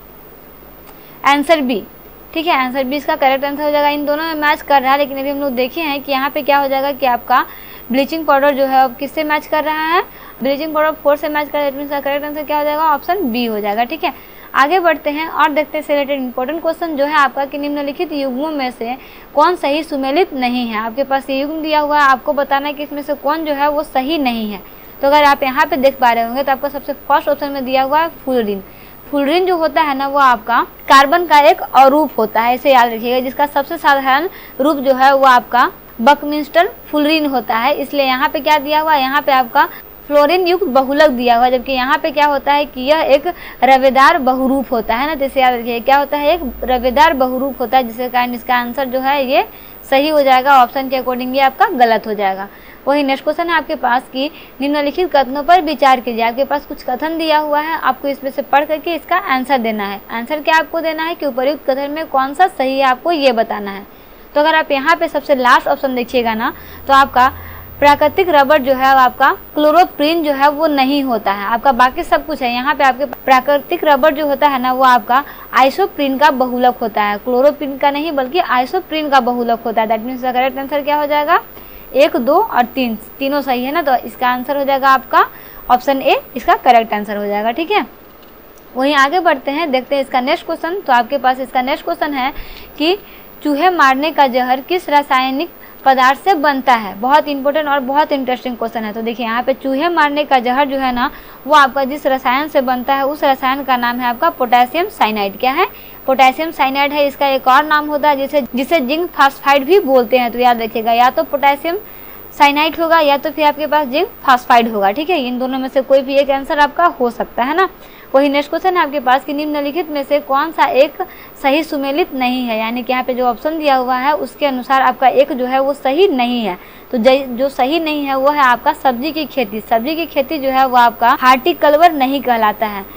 आंसर बी, ठीक है। आंसर बी इसका करेक्ट आंसर हो जाएगा। इन दोनों में मैच कर रहा है, लेकिन अभी हम लोग देखे हैं कि यहाँ पे क्या हो जाएगा कि आपका ब्लीचिंग पाउडर जो है अब किससे मैच कर रहा है, ब्लीचिंग पाउडर 4 से मैच कर रहा है। दैट मीन्स इसका करेक्ट आंसर क्या हो जाएगा, ऑप्शन बी हो जाएगा, ठीक है। आगे बढ़ते हैं और देखते हैं इससे रिलेटेड इंपॉर्टेंट क्वेश्चन जो है आपका कि निम्नलिखित युग्मों में से कौन सही सुमेलित नहीं है। आपके पास ये युग्म दिया हुआ है, आपको बताना है कि इसमें से कौन जो है वो सही नहीं है। तो अगर आप यहाँ पे देख पा रहे होंगे तो आपका सबसे फर्स्ट ऑप्शन में दिया हुआ है फ्लोरीन। फ्लोरीन जो होता है ना वो आपका कार्बन का एक अरूप होता है, इसे याद रखिएगा, जिसका सबसे साधारण रूप जो है वो आपका बकमिंस्टर फ्लोरीन होता है। इसलिए यहाँ पे क्या दिया हुआ है, यहाँ पे आपका फ्लोरीन युक्त बहुलक दिया हुआ है, जबकि यहाँ पे क्या होता है कि यह एक रवेदार बहुरूप होता है ना। जैसे याद रखिए क्या होता है, एक रवेदार बहुरूप होता है, जिसके कारण इसका आंसर जो है ये सही हो जाएगा। ऑप्शन के अकॉर्डिंग ये आपका गलत हो जाएगा। वही नेक्स्ट क्वेश्चन है आपके पास कि निम्नलिखित कथनों पर विचार कीजिए। आपके पास कुछ कथन दिया हुआ है, आपको इसमें से पढ़ करके इसका आंसर देना है। आंसर क्या आपको देना है कि उपर्युक्त कथन में कौन सा सही है, आपको ये बताना है। तो अगर आप यहाँ पे सबसे लास्ट ऑप्शन देखिएगा ना तो आपका प्राकृतिक रबर जो है आपका क्लोरोप्रीन जो है वो नहीं होता है, आपका बाकी सब कुछ है। यहाँ पे आपके प्राकृतिक रबर जो होता है ना वो आपका आइसोप्रीन का बहुलक होता है, क्लोरोप्रीन का नहीं बल्कि आइसोप्रीन का बहुलक होता है। दैट मीन्स करेक्ट आंसर क्या हो जाएगा, 1, 2 और 3 तीनों सही है ना। तो इसका आंसर हो जाएगा आपका ऑप्शन ए, इसका करेक्ट आंसर हो जाएगा, ठीक है। वहीं आगे बढ़ते हैं, देखते हैं इसका नेक्स्ट क्वेश्चन। तो आपके पास इसका नेक्स्ट क्वेश्चन है कि चूहे मारने का जहर किस रासायनिक पदार्थ से बनता है। बहुत इंपॉर्टेंट और बहुत इंटरेस्टिंग क्वेश्चन है। तो देखिए यहाँ पे चूहे मारने का जहर जो है ना वो आपका जिस रसायन से बनता है उस रसायन का नाम है आपका पोटेशियम साइनाइड। क्या है, पोटेशियम साइनाइड है। इसका एक और नाम होता है जिसे जिंक फास्फाइड भी बोलते हैं। तो याद रखिएगा, या तो पोटेशियम साइनाइड होगा या तो फिर आपके पास जिंक फास्फाइड होगा, ठीक है। इन दोनों में से कोई भी एक आंसर आपका हो सकता है ना। वही नेक्स्ट क्वेश्चन है आपके पास कि निम्नलिखित में से कौन सा एक सही सुमेलित नहीं है, यानी कि यहाँ पे जो ऑप्शन दिया हुआ है उसके अनुसार आपका एक जो है वो सही नहीं है। तो जो सही नहीं है वो है आपका सब्जी की खेती। सब्जी की खेती जो है वो आपका हार्टिकल्चर नहीं कहलाता है।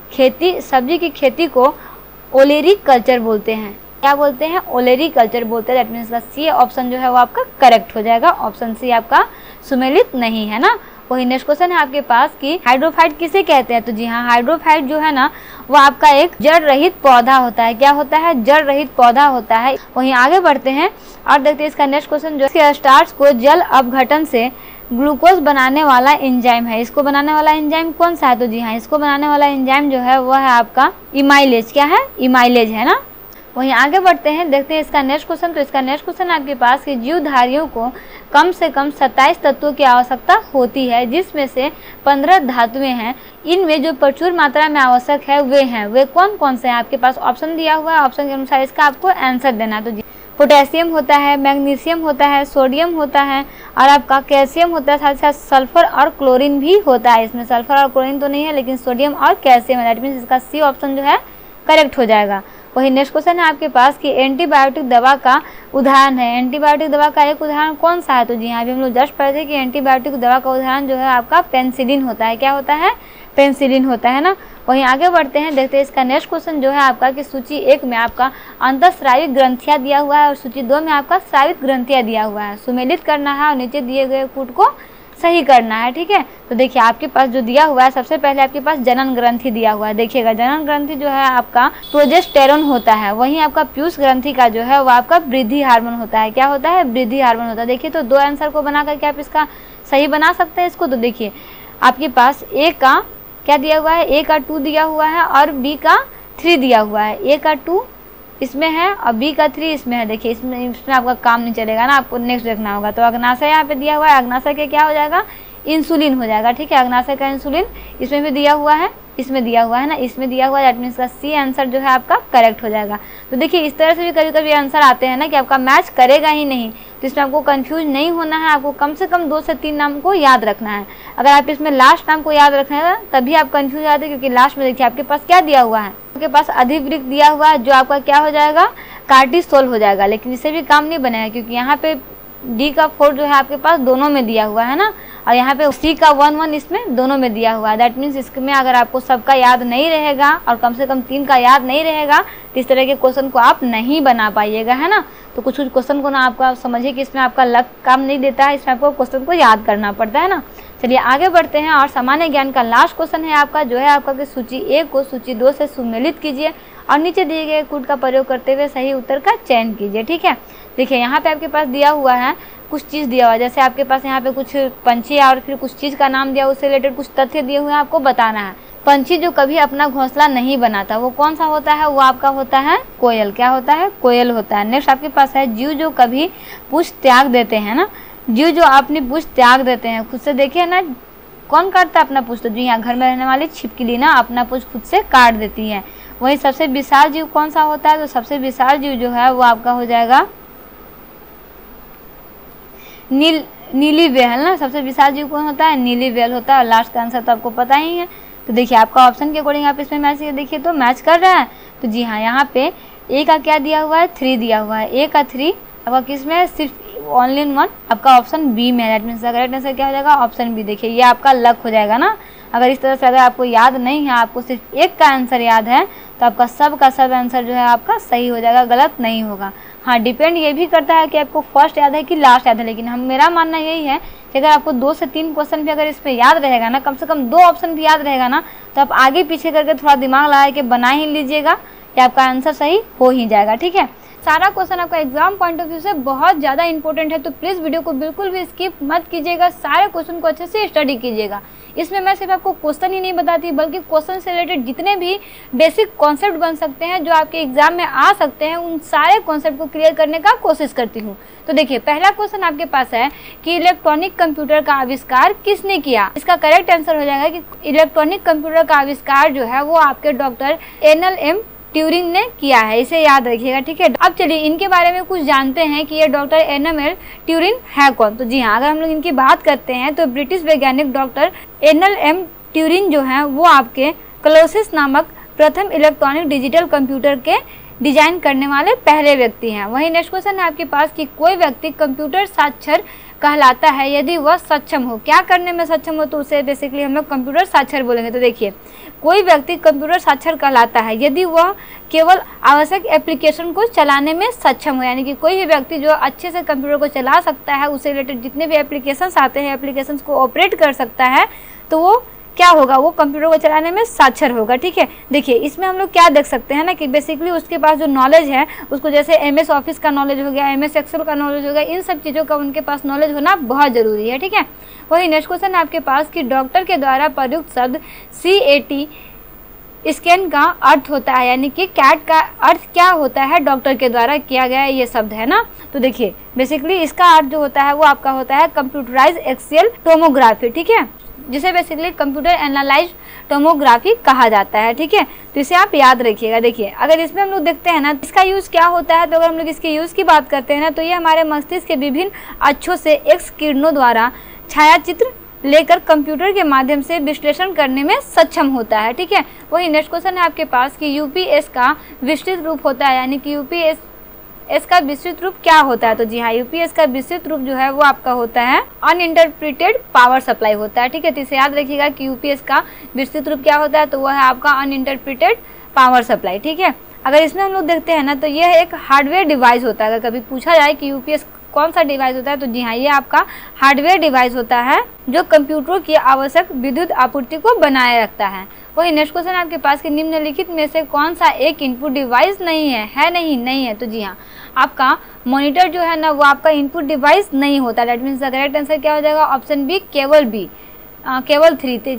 सब्जी की खेती को ओलेरिक कल्चर बोलते हैं। क्या बोलते हैं, ओलेरिक कल्चर बोलते हैं। दैट मीन्स का सी ऑप्शन जो है वो आपका करेक्ट हो जाएगा। ऑप्शन सी आपका सुमेलित नहीं है ना। वही नेक्स्ट क्वेश्चन है आपके पास कि हाइड्रोफाइट किसे कहते हैं। तो जी हाँ, हाइड्रोफाइट जो है ना वो आपका एक जड़ रहित पौधा होता है। क्या होता है, जड़ रहित पौधा होता है। वहीं आगे बढ़ते हैं और देखते हैं इसका नेक्स्ट क्वेश्चन जो है स्टार्च को जल अपघटन से ग्लूकोज बनाने वाला एंजाइम है। इसको बनाने वाला एंजाइम कौन सा है। तो जी हाँ, इसको बनाने वाला एंजाइम जो है वो है आपका इमाइलेज। क्या है, इमाइलेज है ना। वहीं आगे बढ़ते हैं, देखते हैं इसका नेक्स्ट क्वेश्चन। तो इसका नेक्स्ट क्वेश्चन आपके पास कि जीवधारियों को कम से कम 27 तत्वों की आवश्यकता होती है, जिसमें से 15 धातुएं हैं। इनमें जो प्रचुर मात्रा में आवश्यक है वे कौन कौन से हैं। आपके पास ऑप्शन दिया हुआ है, ऑप्शन के अनुसार इसका आपको आंसर देना है। तो पोटेशियम होता है, मैग्नीशियम होता है, सोडियम होता है और आपका कैल्शियम होता है, साथ ही साथ सल्फर और क्लोरीन भी होता है। इसमें सल्फर और क्लोरीन तो नहीं है लेकिन सोडियम और कैल्शियम है। दैट मीन्स इसका सी ऑप्शन जो है करेक्ट हो जाएगा। वही नेक्स्ट क्वेश्चन है आपके पास कि एंटीबायोटिक दवा का उदाहरण है। एंटीबायोटिक दवा का एक उदाहरण कौन सा है? तो जी हाँ, अभी हम लोग जस्ट पढ़े थे कि एंटीबायोटिक दवा का उदाहरण जो है आपका पेनिसिलिन होता है। क्या होता है? पेनिसिलिन होता है ना। वहीं आगे बढ़ते हैं, देखते हैं इसका नेक्स्ट क्वेश्चन जो है आपका कि सूची 1 में आपका अंतःस्रावी ग्रंथियाँ दिया हुआ है और सूची 2 में आपका स्रावित ग्रंथियाँ दिया हुआ है। सुमेलित करना है और नीचे दिए गए कूट को सही करना है, ठीक है। तो देखिए आपके पास जो दिया हुआ है, सबसे पहले आपके पास जनन ग्रंथि दिया हुआ है। देखिएगा जनन ग्रंथि जो है आपका प्रोजेस्टेरोन होता है, वहीं आपका पीयूष ग्रंथि का जो है वो आपका वृद्धि हार्मोन होता है। क्या होता है? वृद्धि हार्मोन होता है। देखिए तो 2 आंसर को बना करके आप इसका सही बना सकते हैं इसको। तो देखिए आपके पास ए का क्या दिया हुआ है? ए का 2 दिया हुआ है और बी का 3 दिया हुआ है। ए का 2 इसमें है और बी का 3 इसमें है। देखिए इसमें आपका काम नहीं चलेगा ना, आपको नेक्स्ट देखना होगा। तो अग्नाशय यहाँ पे दिया हुआ है, अग्नाशय के क्या हो जाएगा? इंसुलिन हो जाएगा, ठीक है। अग्नाशय का इंसुलिन इसमें भी दिया हुआ है, इसमें दिया हुआ है ना, इसमें दिया हुआ है। दैट मीन्स का सी आंसर जो है आपका करेक्ट हो जाएगा। तो देखिए इस तरह से भी कभी कभी आंसर आते हैं ना कि आपका मैच करेगा ही नहीं, तो इसमें आपको कंफ्यूज नहीं होना है। आपको कम से कम 2 से 3 नाम को याद रखना है। अगर आप इसमें लास्ट नाम को याद रखना है तभी आप कंफ्यूज आते हैं, क्योंकि लास्ट में देखिए आपके पास क्या दिया हुआ है? आपके पास अधिवृक्क दिया हुआ है जो आपका क्या हो जाएगा? कार्टिसोल हो जाएगा। लेकिन इससे भी काम नहीं बनेगा, क्योंकि यहाँ पे डी का 4 जो है आपके पास दोनों में दिया हुआ है ना, और यहाँ पे सी का 1 इसमें दोनों में दिया हुआ है। दैट मीन्स इसमें अगर आपको सबका याद नहीं रहेगा और कम से कम 3 का याद नहीं रहेगा तो इस तरह के क्वेश्चन को आप नहीं बना पाइएगा, है ना। तो कुछ क्वेश्चन को ना आपको आप समझिए कि इसमें आपका लक काम नहीं देता है, इसमें आपको क्वेश्चन को याद करना पड़ता है ना। चलिए आगे बढ़ते हैं और सामान्य ज्ञान का लास्ट क्वेश्चन है आपका जो है आपका कि सूची 1 को सूची 2 से सुमेलित कीजिए और नीचे दिए गए कूट का प्रयोग करते हुए सही उत्तर का चयन कीजिए, ठीक है। देखिए यहाँ पे आपके पास दिया हुआ है कुछ चीज़ दिया हुआ है, जैसे आपके पास यहाँ पे कुछ पंछी और फिर कुछ चीज़ का नाम दिया, उससे रिलेटेड कुछ तथ्य दिए हुए हैं, आपको बताना है। पंछी जो कभी अपना घोंसला नहीं बनाता वो कौन सा होता है? वो आपका होता है कोयल। क्या होता है? कोयल होता है। नेक्स्ट आपके पास है जीव जो कभी पूंछ त्याग देते हैं ना, जीव जो अपनी पूंछ त्याग देते हैं खुद से। देखिए ना कौन काटता है अपना पूंछ? तो जी यहाँ घर में रहने वाली छिपकली ना अपना पूंछ खुद से काट देती है। वही सबसे विशाल जीव कौन सा होता है? तो सबसे विशाल जीव जो है वो आपका हो जाएगा नीली व्हेल ना। सबसे विशाल जीव कौन होता है? नीली व्हेल होता है। और लास्ट का आंसर तो आपको पता ही है। तो देखिए आपका ऑप्शन के अकॉर्डिंग आप इसमें मैच देखिए तो मैच कर रहा है। तो जी हाँ यहाँ पे ए का क्या दिया हुआ है? 3 दिया हुआ है। ए का 3 आपका किस में है? सिर्फ ओनली इन 1 आपका ऑप्शन बी में है। दैट मीन्स करेक्ट आंसर क्या हो जाएगा? Option B. देखिए ये आपका लक हो जाएगा ना। अगर इस तरह से अगर आपको याद नहीं है, आपको सिर्फ एक का आंसर याद है, तो आपका सब का सब आंसर जो है आपका सही हो जाएगा, गलत नहीं होगा। हाँ डिपेंड ये भी करता है कि आपको फर्स्ट याद है कि लास्ट याद है। लेकिन मेरा मानना यही है कि अगर आपको 2 से 3 क्वेश्चन भी अगर इसमें याद रहेगा ना, कम से कम 2 ऑप्शन भी याद रहेगा ना, तो आप आगे पीछे करके थोड़ा दिमाग लगा के बना ही लीजिएगा कि आपका आंसर सही हो ही जाएगा, ठीक है। सारा क्वेश्चन आपका एग्जाम पॉइंट ऑफ व्यू से बहुत ज़्यादा इंपॉर्टेंट है, तो प्लीज़ वीडियो को बिल्कुल भी स्किप मत कीजिएगा, सारे क्वेश्चन को अच्छे से स्टडी कीजिएगा। इसमें मैं सिर्फ आपको क्वेश्चन ही नहीं बताती बल्कि क्वेश्चन से रिलेटेड जितने भी बेसिक कॉन्सेप्ट बन सकते हैं जो आपके एग्जाम में आ सकते हैं, उन सारे कॉन्सेप्ट को क्लियर करने का कोशिश करती हूँ। तो देखिए पहला क्वेश्चन आपके पास है कि इलेक्ट्रॉनिक कंप्यूटर का आविष्कार किसने किया? इसका करेक्ट आंसर हो जाएगा कि इलेक्ट्रॉनिक कंप्यूटर का आविष्कार जो है वो आपके डॉक्टर एनएल ट्यूरिंग ने किया है, इसे याद रखिएगा, ठीक है। अब चलिए इनके बारे में कुछ जानते हैं कि ये डॉक्टर एनएल ट्यूरिंग है कौन। तो जी हाँ, अगर हम लोग इनकी बात करते हैं तो ब्रिटिश वैज्ञानिक डॉक्टर एनएल ट्यूरिंग जो है वो आपके क्लोसिस नामक प्रथम इलेक्ट्रॉनिक डिजिटल कंप्यूटर के डिजाइन करने वाले पहले व्यक्ति हैं। वही नेक्स्ट क्वेश्चन है आपके पास कि कोई व्यक्ति कंप्यूटर साक्षर कहलाता है यदि वह सक्षम हो। क्या करने में सक्षम हो? तो उसे बेसिकली हम लोग कंप्यूटर साक्षर बोलेंगे। तो देखिए कोई व्यक्ति कंप्यूटर साक्षर कहलाता है यदि वह केवल आवश्यक एप्लीकेशन को चलाने में सक्षम हो, यानी कि कोई भी व्यक्ति जो अच्छे से कंप्यूटर को चला सकता है, उससे रिलेटेड जितने भी एप्लीकेशंस आते हैं, एप्लीकेशंस को ऑपरेट कर सकता है, तो वो क्या होगा? वो कंप्यूटर को चलाने में साक्षर होगा, ठीक है। देखिए इसमें हम लोग क्या देख सकते हैं ना कि बेसिकली उसके पास जो नॉलेज है उसको, जैसे एमएस ऑफिस का नॉलेज हो गया, एमएस एक्सेल का नॉलेज हो गया, इन सब चीज़ों का उनके पास नॉलेज होना बहुत ज़रूरी है, ठीक है। वही नेक्स्ट क्वेश्चन है आपके पास कि डॉक्टर के द्वारा प्रयुक्त शब्द CAT स्कैन का अर्थ होता है, यानी कि कैट का अर्थ क्या होता है? डॉक्टर के द्वारा किया गया ये शब्द है ना। तो देखिए बेसिकली इसका अर्थ जो होता है वो आपका होता है कंप्यूटराइज एक्सियल टोमोग्राफी, ठीक है, जिसे बेसिकली कंप्यूटर एनालाइज टोमोग्राफी कहा जाता है, ठीक है। तो इसे आप याद रखिएगा। देखिए अगर इसमें हम लोग देखते हैं ना इसका यूज़ क्या होता है, तो अगर हम लोग इसके यूज़ की बात करते हैं ना, तो ये हमारे मस्तिष्क के विभिन्न अक्षों से एक्स किरणों द्वारा छायाचित्र लेकर कंप्यूटर के माध्यम से विश्लेषण करने में सक्षम होता है। ठीक है, वही नेक्स्ट क्वेश्चन है आपके पास कि यूपीएस का विस्तृत रूप होता है, यानी कि यूपीएस का विस्तृत रूप क्या होता है। तो जी हाँ, यूपीएस का विस्तृत रूप जो है वो आपका होता है अनइंटरप्रिटेड पावर सप्लाई होता है। ठीक है, तो इसे याद रखिएगा कि यूपीएस का विस्तृत रूप क्या होता है, तो वह है आपका अनइंटरप्रिटेड पावर सप्लाई। ठीक है, अगर इसमें हम लोग देखते हैं ना तो यह एक हार्डवेयर डिवाइस होता है। अगर कभी पूछा जाए कि यूपीएस कौन सा डिवाइस होता है, तो जी हाँ, ये आपका हार्डवेयर डिवाइस होता है जो कंप्यूटर की आवश्यक विद्युत आपूर्ति को बनाए रखता है। वही नेक्स्ट क्वेश्चन आपके पास कि निम्नलिखित में से कौन सा एक इनपुट डिवाइस नहीं है नहीं है। तो जी हाँ, आपका मॉनिटर जो है ना वो आपका इनपुट डिवाइस नहीं होता। That means the correct answer क्या हो जाएगा, ऑप्शन बी, केवल बी, केवल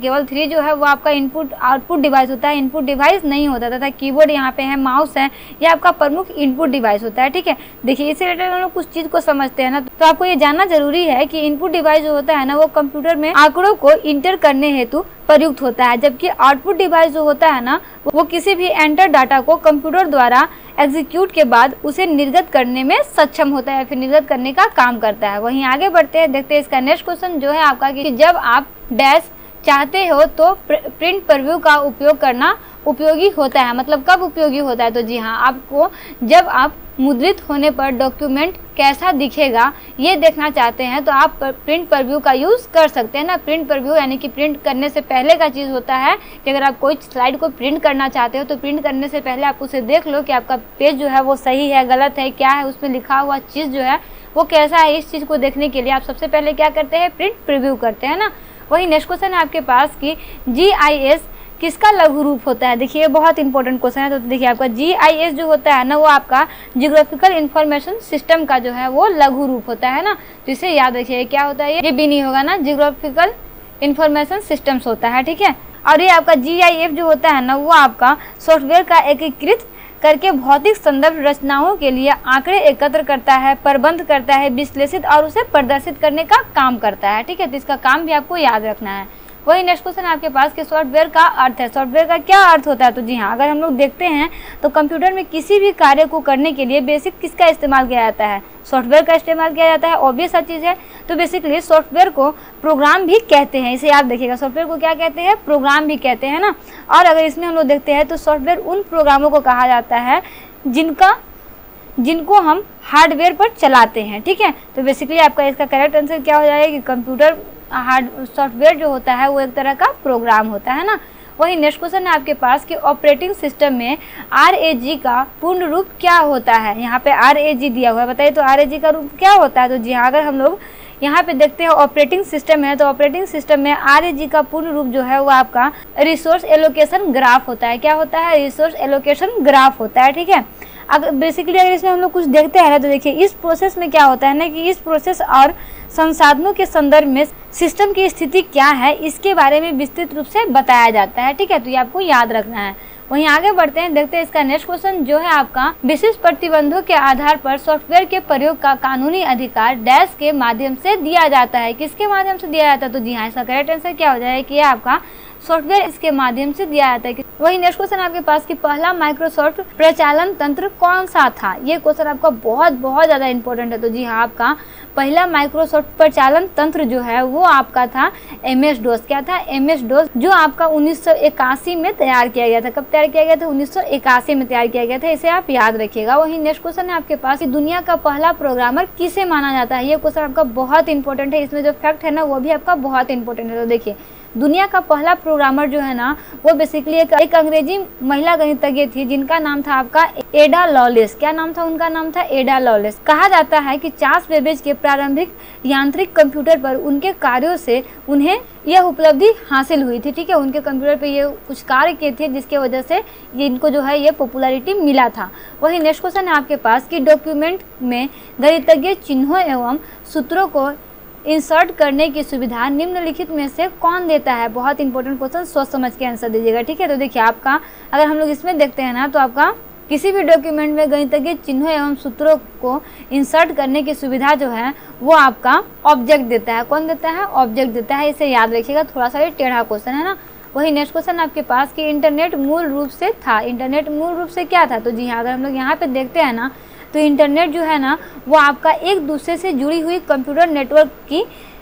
3 जो है वो आपका इनपुट आउटपुट डिवाइस होता है, इनपुट डिवाइस नहीं होता। तथा कीबोर्ड यहाँ पे है, माउस है, ये आपका प्रमुख इनपुट डिवाइस होता है। ठीक है, देखिए इससे रिलेटेड हम लोग कुछ चीज़ को समझते हैं ना, तो आपको ये जानना जरूरी है कि इनपुट डिवाइस जो होता है ना वो कंप्यूटर में आंकड़ों को इंटर करने हेतु प्रयुक्त होता है, जबकि आउटपुट डिवाइस जो होता है ना वो किसी भी एंटर डाटा को कंप्यूटर द्वारा एग्जीक्यूट के बाद उसे निर्गत करने में सक्षम होता है, फिर निर्गत करने का काम करता है। वहीं आगे बढ़ते हैं, देखते हैं इसका नेक्स्ट क्वेश्चन जो है आपका कि जब आप डैश चाहते हो तो प्रिंट प्रीव्यू का उपयोग करना उपयोगी होता है। मतलब कब उपयोगी होता है, तो जी हाँ, आपको जब आप मुद्रित होने पर डॉक्यूमेंट कैसा दिखेगा ये देखना चाहते हैं तो आप प्रिंट प्रीव्यू का यूज़ कर सकते हैं ना। प्रिंट प्रीव्यू यानी कि प्रिंट करने से पहले का चीज़ होता है कि अगर आप कोई स्लाइड को प्रिंट करना चाहते हो तो प्रिंट करने से पहले आप उसे देख लो कि आपका पेज जो है वो सही है, गलत है, क्या है, उसमें लिखा हुआ चीज़ जो है वो कैसा है। इस चीज़ को देखने के लिए आप सबसे पहले क्या करते हैं, प्रिंट प्रीव्यू करते हैं ना। वही नेक्स्ट क्वेश्चन है आपके पास कि GIS किसका लघु रूप होता है। देखिए बहुत इंपॉर्टेंट क्वेश्चन है। तो देखिए आपका GIS जो होता है ना वो आपका जियोग्राफिकल इंफॉर्मेशन सिस्टम का जो है वो लघु रूप होता है ना। तो इसे याद रखिए क्या होता है, ये भी नहीं होगा ना, जियोग्राफिकल इंफॉर्मेशन सिस्टम्स होता है। ठीक है, और ये आपका GIF जो होता है ना वो आपका सॉफ्टवेयर का एकीकृत करके भौतिक संदर्भ रचनाओं के लिए आंकड़े एकत्र करता है, प्रबंध करता है, विश्लेषित और उसे प्रदर्शित करने का काम करता है। ठीक है, तो इसका काम भी आपको याद रखना है। वही नेक्स्ट क्वेश्चन आपके पास कि सॉफ्टवेयर का अर्थ है। सॉफ्टवेयर का क्या अर्थ होता है, तो जी हाँ, अगर हम लोग देखते हैं तो कंप्यूटर में किसी भी कार्य को करने के लिए बेसिक किसका इस्तेमाल किया जाता है, सॉफ्टवेयर का इस्तेमाल किया जाता है। ऑब्वियस सा चीज़ है। तो बेसिकली सॉफ्टवेयर को प्रोग्राम भी कहते हैं, इसे याद रखिएगा, सॉफ्टवेयर को क्या कहते हैं, प्रोग्राम भी कहते हैं ना। और अगर इसमें हम लोग देखते हैं तो सॉफ्टवेयर उन प्रोग्रामों को कहा जाता है जिनको हम हार्डवेयर पर चलाते हैं। ठीक है, तो बेसिकली आपका इसका करेक्ट आंसर क्या हो जाएगा कि कंप्यूटर सॉफ्टवेयर जो होता है वो एक तरह का प्रोग्राम होता है ना। वही नेक्स्ट क्वेश्चन है आपके पास कि ऑपरेटिंग सिस्टम में RAG का पूर्ण रूप क्या होता है। यहाँ पे RAG दिया हुआ है, बताइए तो RAG का रूप क्या होता है। तो जी हाँ, अगर हम लोग यहाँ पे देखते हैं ऑपरेटिंग सिस्टम है तो ऑपरेटिंग सिस्टम में RAG का पूर्ण रूप जो है वो आपका रिसोर्स एलोकेशन ग्राफ होता है। क्या होता है, रिसोर्स एलोकेशन ग्राफ होता है। ठीक है, अगर बेसिकली अगर इसमें हम लोग कुछ देखते हैं ना तो देखिए इस प्रोसेस में क्या होता है ना कि इस प्रोसेस और संसाधनों के संदर्भ में सिस्टम की स्थिति क्या है इसके बारे में विस्तृत रूप से बताया जाता है। ठीक है, तो ये आपको याद रखना है। वहीं आगे बढ़ते हैं, देखते हैं इसका नेक्स्ट क्वेश्चन जो है आपका विशिष्ट प्रतिबंधों के आधार पर सॉफ्टवेयर के प्रयोग का कानूनी अधिकार डैश के माध्यम से दिया जाता है। किसके माध्यम से दिया जाता है, तो जी हाँ, इसका करेक्ट आंसर क्या हो जाएगा कि आपका सॉफ्टवेयर इसके माध्यम से दिया जाता है। वही नेक्स्ट क्वेश्चन आपके पास कि पहला माइक्रोसॉफ्ट प्रचालन तंत्र कौन सा था। ये क्वेश्चन आपका बहुत ज़्यादा इंपॉर्टेंट है। तो जी हाँ, आपका पहला माइक्रोसॉफ्ट प्रचालन तंत्र जो है वो आपका था MS-DOS। क्या था, MS-DOS, जो आपका 1981 में तैयार किया गया था। कब तैयार किया गया था, 1981 में तैयार किया गया था, इसे आप याद रखिएगा। वही नेक्स्ट क्वेश्चन है आपके पास कि दुनिया का पहला प्रोग्रामर किसे माना जाता है। ये क्वेश्चन आपका बहुत इंपॉर्टेंट है, इसमें जो फैक्ट है ना वो भी आपका बहुत इंपॉर्टेंट है। तो देखिए दुनिया का पहला प्रोग्रामर जो है ना वो बेसिकली एक अंग्रेजी महिला गणितज्ञ थी जिनका नाम था आपका एडा लॉलेस। क्या नाम था, उनका नाम था एडा लॉलेस। कहा जाता है कि चार्ल्स बेबेज के प्रारंभिक यांत्रिक कंप्यूटर पर उनके कार्यों से उन्हें यह उपलब्धि हासिल हुई थी। ठीक है, उनके कंप्यूटर पे ये कुछ कार्य किए थे जिसके वजह से ये इनको जो है ये पॉपुलैरिटी मिला था। वही नेक्स्ट क्वेश्चन है आपके पास कि डॉक्यूमेंट में गणितज्ञ चिन्हों एवं सूत्रों को इंसर्ट करने की सुविधा निम्नलिखित में से कौन देता है। बहुत इंपॉर्टेंट क्वेश्चन, सोच समझ के आंसर दीजिएगा। ठीक है, तो देखिए आपका अगर हम लोग इसमें देखते हैं ना तो आपका किसी भी डॉक्यूमेंट में गणितज्ञ चिन्हों एवं सूत्रों को इंसर्ट करने की सुविधा जो है वो आपका ऑब्जेक्ट देता है। कौन देता है, ऑब्जेक्ट देता है, इसे याद रखिएगा। थोड़ा सा ये टेढ़ा क्वेश्चन है ना। वही नेक्स्ट क्वेश्चन आपके पास कि इंटरनेट मूल रूप से था। इंटरनेट मूल रूप से क्या था, तो जी हाँ, अगर हम लोग यहाँ पे देखते हैं ना तो इंटरनेट जो है ना वो आपका एक दूसरे से जुड़ी हुई कंप्यूटर नेटवर्क की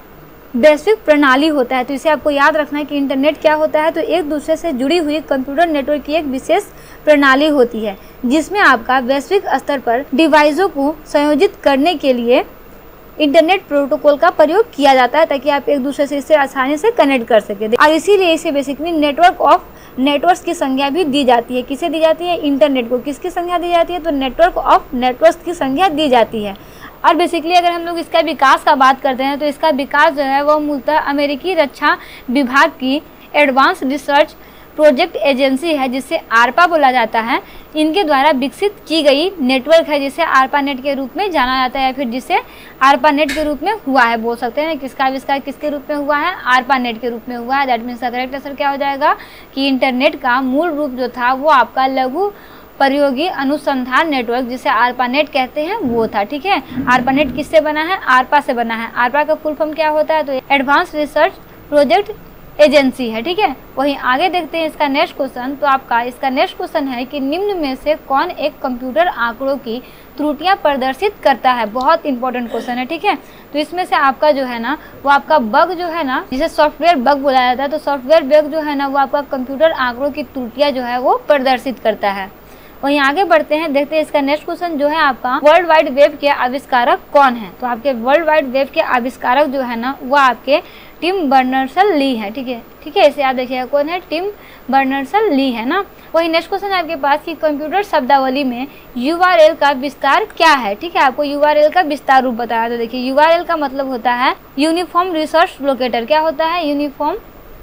वैश्विक प्रणाली होता है। तो इसे आपको याद रखना है कि इंटरनेट क्या होता है, तो एक दूसरे से जुड़ी हुई कंप्यूटर नेटवर्क की एक विशेष प्रणाली होती है जिसमें आपका वैश्विक स्तर पर डिवाइसों को संयोजित करने के लिए इंटरनेट प्रोटोकॉल का प्रयोग किया जाता है ताकि आप एक दूसरे से इससे आसानी से कनेक्ट कर सके। और इसीलिए इसे बेसिकली नेटवर्क ऑफ नेटवर्क्स की संज्ञा भी दी जाती है। किसे दी जाती है? इंटरनेट को। किसकी संज्ञा दी जाती है? तो नेटवर्क ऑफ नेटवर्क्स की संज्ञा दी जाती है। और बेसिकली अगर हम लोग इसका विकास का बात करते हैं तो इसका विकास जो है वो मूलतः अमेरिकी रक्षा विभाग की एडवांस रिसर्च प्रोजेक्ट एजेंसी है जिसे आरपा बोला जाता है, इनके द्वारा विकसित की गई नेटवर्क है जिसे आरपा नेट के रूप में जाना जाता है या फिर जिसे आरपा नेट के रूप में हुआ है बोल सकते हैं। किसका आविष्कार किसके रूप में हुआ है? आरपा नेट के रूप में हुआ है। दैट मीन्स करेक्ट आंसर क्या हो जाएगा कि इंटरनेट का मूल रूप जो था वो आपका लघु प्रयोगी अनुसंधान नेटवर्क जिसे आरपानेट कहते हैं वो था। ठीक है, आरपानेट किससे बना है? आरपा से बना है। आरपा का फुल फॉर्म क्या होता है? तो एडवांस रिसर्च प्रोजेक्ट एजेंसी है। ठीक है, वहीं आगे देखते हैं इसका नेक्स्ट क्वेश्चन। तो आपका इसका नेक्स्ट क्वेश्चन है कि निम्न में से कौन एक कंप्यूटर आंकड़ों की त्रुटियां प्रदर्शित करता है? बहुत इंपॉर्टेंट क्वेश्चन है। ठीक है, तो इसमें से आपका जो है ना वो आपका बग जो है ना जिसे सॉफ्टवेयर बग बोला जाता है, तो सॉफ्टवेयर बग जो है ना वो आपका कंप्यूटर आंकड़ों की त्रुटियां जो है वो प्रदर्शित करता है। वहीं आगे बढ़ते हैं, देखते हैं इसका नेक्स्ट क्वेश्चन जो है आपका वर्ल्ड वाइड वेब के आविष्कारक कौन है? तो आपके वर्ल्ड वाइड वेब के आविष्कारक जो है ना वो आपके टिम बर्नर्स-ली है। ठीक है, इसे याद रखिएगा कौन है? टिम बर्नर्स-ली है ना। वही नेक्स्ट क्वेश्चन आपके पास कि कंप्यूटर शब्दावली में URL का विस्तार क्या है? ठीक है, आपको URL का विस्तार रूप बताया। तो देखिए URL का मतलब होता है यूनिफॉर्म रिसोर्स लोकेटर। क्या होता है? यूनिफॉर्म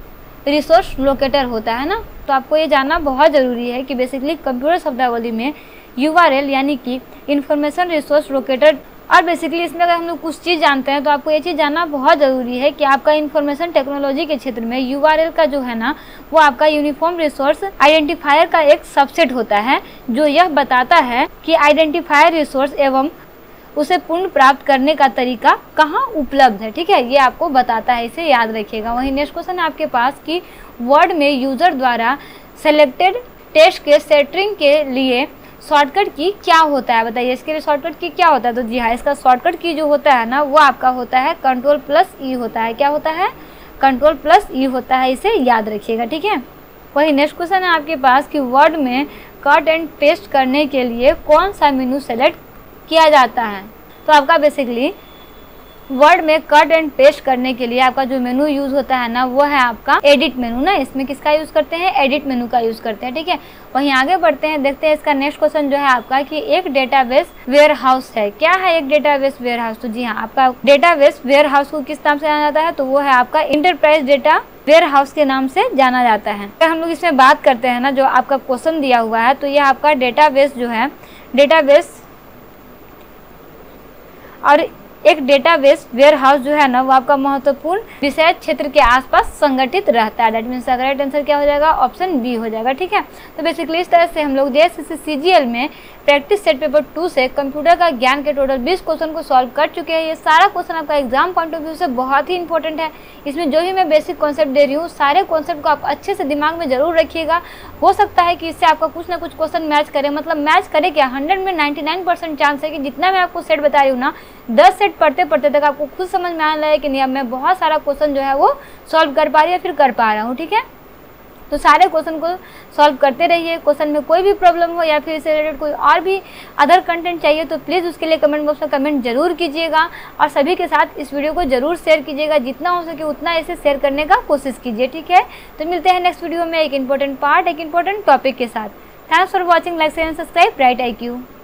रिसोर्स लोकेटर होता है ना। तो आपको ये जानना बहुत ज़रूरी है कि बेसिकली कंप्यूटर शब्दावली में URL यानी कि इंफॉर्मेशन रिसोर्स लोकेटर, और बेसिकली इसमें अगर हम लोग कुछ चीज़ जानते हैं तो आपको ये चीज़ जानना बहुत ज़रूरी है कि आपका इंफॉर्मेशन टेक्नोलॉजी के क्षेत्र में URL का जो है ना वो आपका यूनिफॉर्म रिसोर्स आइडेंटिफायर का एक सबसेट होता है जो यह बताता है कि आइडेंटिफायर रिसोर्स एवं उसे पुनः प्राप्त करने का तरीका कहाँ उपलब्ध है। ठीक है, ये आपको बताता है, इसे याद रखिएगा। वहीं नेक्स्ट क्वेश्चन है आपके पास कि वर्ड में यूजर द्वारा सेलेक्टेड टेक्स्ट के सेंटरिंग के लिए शॉर्टकट की क्या होता है? बताइए इसके लिए शॉर्टकट की क्या होता है? तो जी हाँ, इसका शॉर्टकट की जो होता है ना वो आपका होता है Ctrl+E होता है। क्या होता है? Ctrl+E होता है, इसे याद रखिएगा। ठीक है, वही नेक्स्ट क्वेश्चन है आपके पास कि वर्ड में कट एंड पेस्ट करने के लिए कौन सा मेनू सेलेक्ट किया जाता है? तो आपका बेसिकली वर्ड में कट एंड पेस्ट करने के लिए आपका जो मेनू यूज होता है ना वो है आपका एडिट मेनू ना। इसमें किसका यूज करते हैं? एडिट मेनू का यूज करते हैं। ठीक है, वहीं आगे बढ़ते हैं, देखते हैं इसका नेक्स्ट क्वेश्चन जो है आपका कि एक डेटाबेस वेयर हाउस है। क्या है एक डेटाबेस वेयर हाउस? तो जी हाँ, आपका डेटाबेस वेयर हाउस को किस नाम से जाना जाता है? तो वो है आपका इंटरप्राइज डेटा वेयर हाउस के नाम से जाना जाता है। अगर हम लोग इसमें बात करते हैं ना जो आपका क्वेश्चन दिया हुआ है तो यह आपका डेटाबेस जो है डेटाबेस और एक डेटाबेस वेयर हाउस जो है ना वो आपका महत्वपूर्ण विषय क्षेत्र के आसपास संगठित रहता है। दैट मीन्स करेक्ट आंसर क्या हो जाएगा? ऑप्शन बी हो जाएगा। ठीक है, तो बेसिकली इस तरह से हम लोग JSSC CGL में प्रैक्टिस सेट पेपर 2 से कंप्यूटर का ज्ञान के टोटल 20 क्वेश्चन को सॉल्व कर चुके हैं। ये सारा क्वेश्चन आपका एग्जाम पॉइंट ऑफ व्यू से बहुत ही इंपॉर्टेंट है। इसमें जो भी मैं बेसिक कॉन्सेप्ट दे रही हूँ सारे कॉन्सेप्ट को आप अच्छे से दिमाग में जरूर रखिएगा। हो सकता है कि इससे आपका कुछ ना कुछ क्वेश्चन मैच करे, मतलब मैच करे क्या 100 में 99% चांस है कि जितना मैं आपको सेट बता रही हूँ ना 10 सेट पढ़ते पढ़ते तक आपको खुद समझ में आने लगा कि नहीं अब मैं बहुत सारा क्वेश्चन जो है वो सॉल्व कर पा रही या फिर कर पा रहा हूँ। ठीक है, तो सारे क्वेश्चन को सॉल्व करते रहिए। क्वेश्चन में कोई भी प्रॉब्लम हो या फिर इससे रिलेटेड कोई और भी अदर कंटेंट चाहिए तो प्लीज़ उसके लिए कमेंट बॉक्स में कमेंट जरूर कीजिएगा और सभी के साथ इस वीडियो को जरूर शेयर कीजिएगा। जितना हो सके उतना इसे शेयर करने का कोशिश कीजिए। ठीक है, तो मिलते हैं नेक्स्ट वीडियो में एक इंपॉर्टेंट पार्ट एक इंपॉर्टेंट टॉपिक के साथ। Thanks for watching, like share and subscribe bright IQ।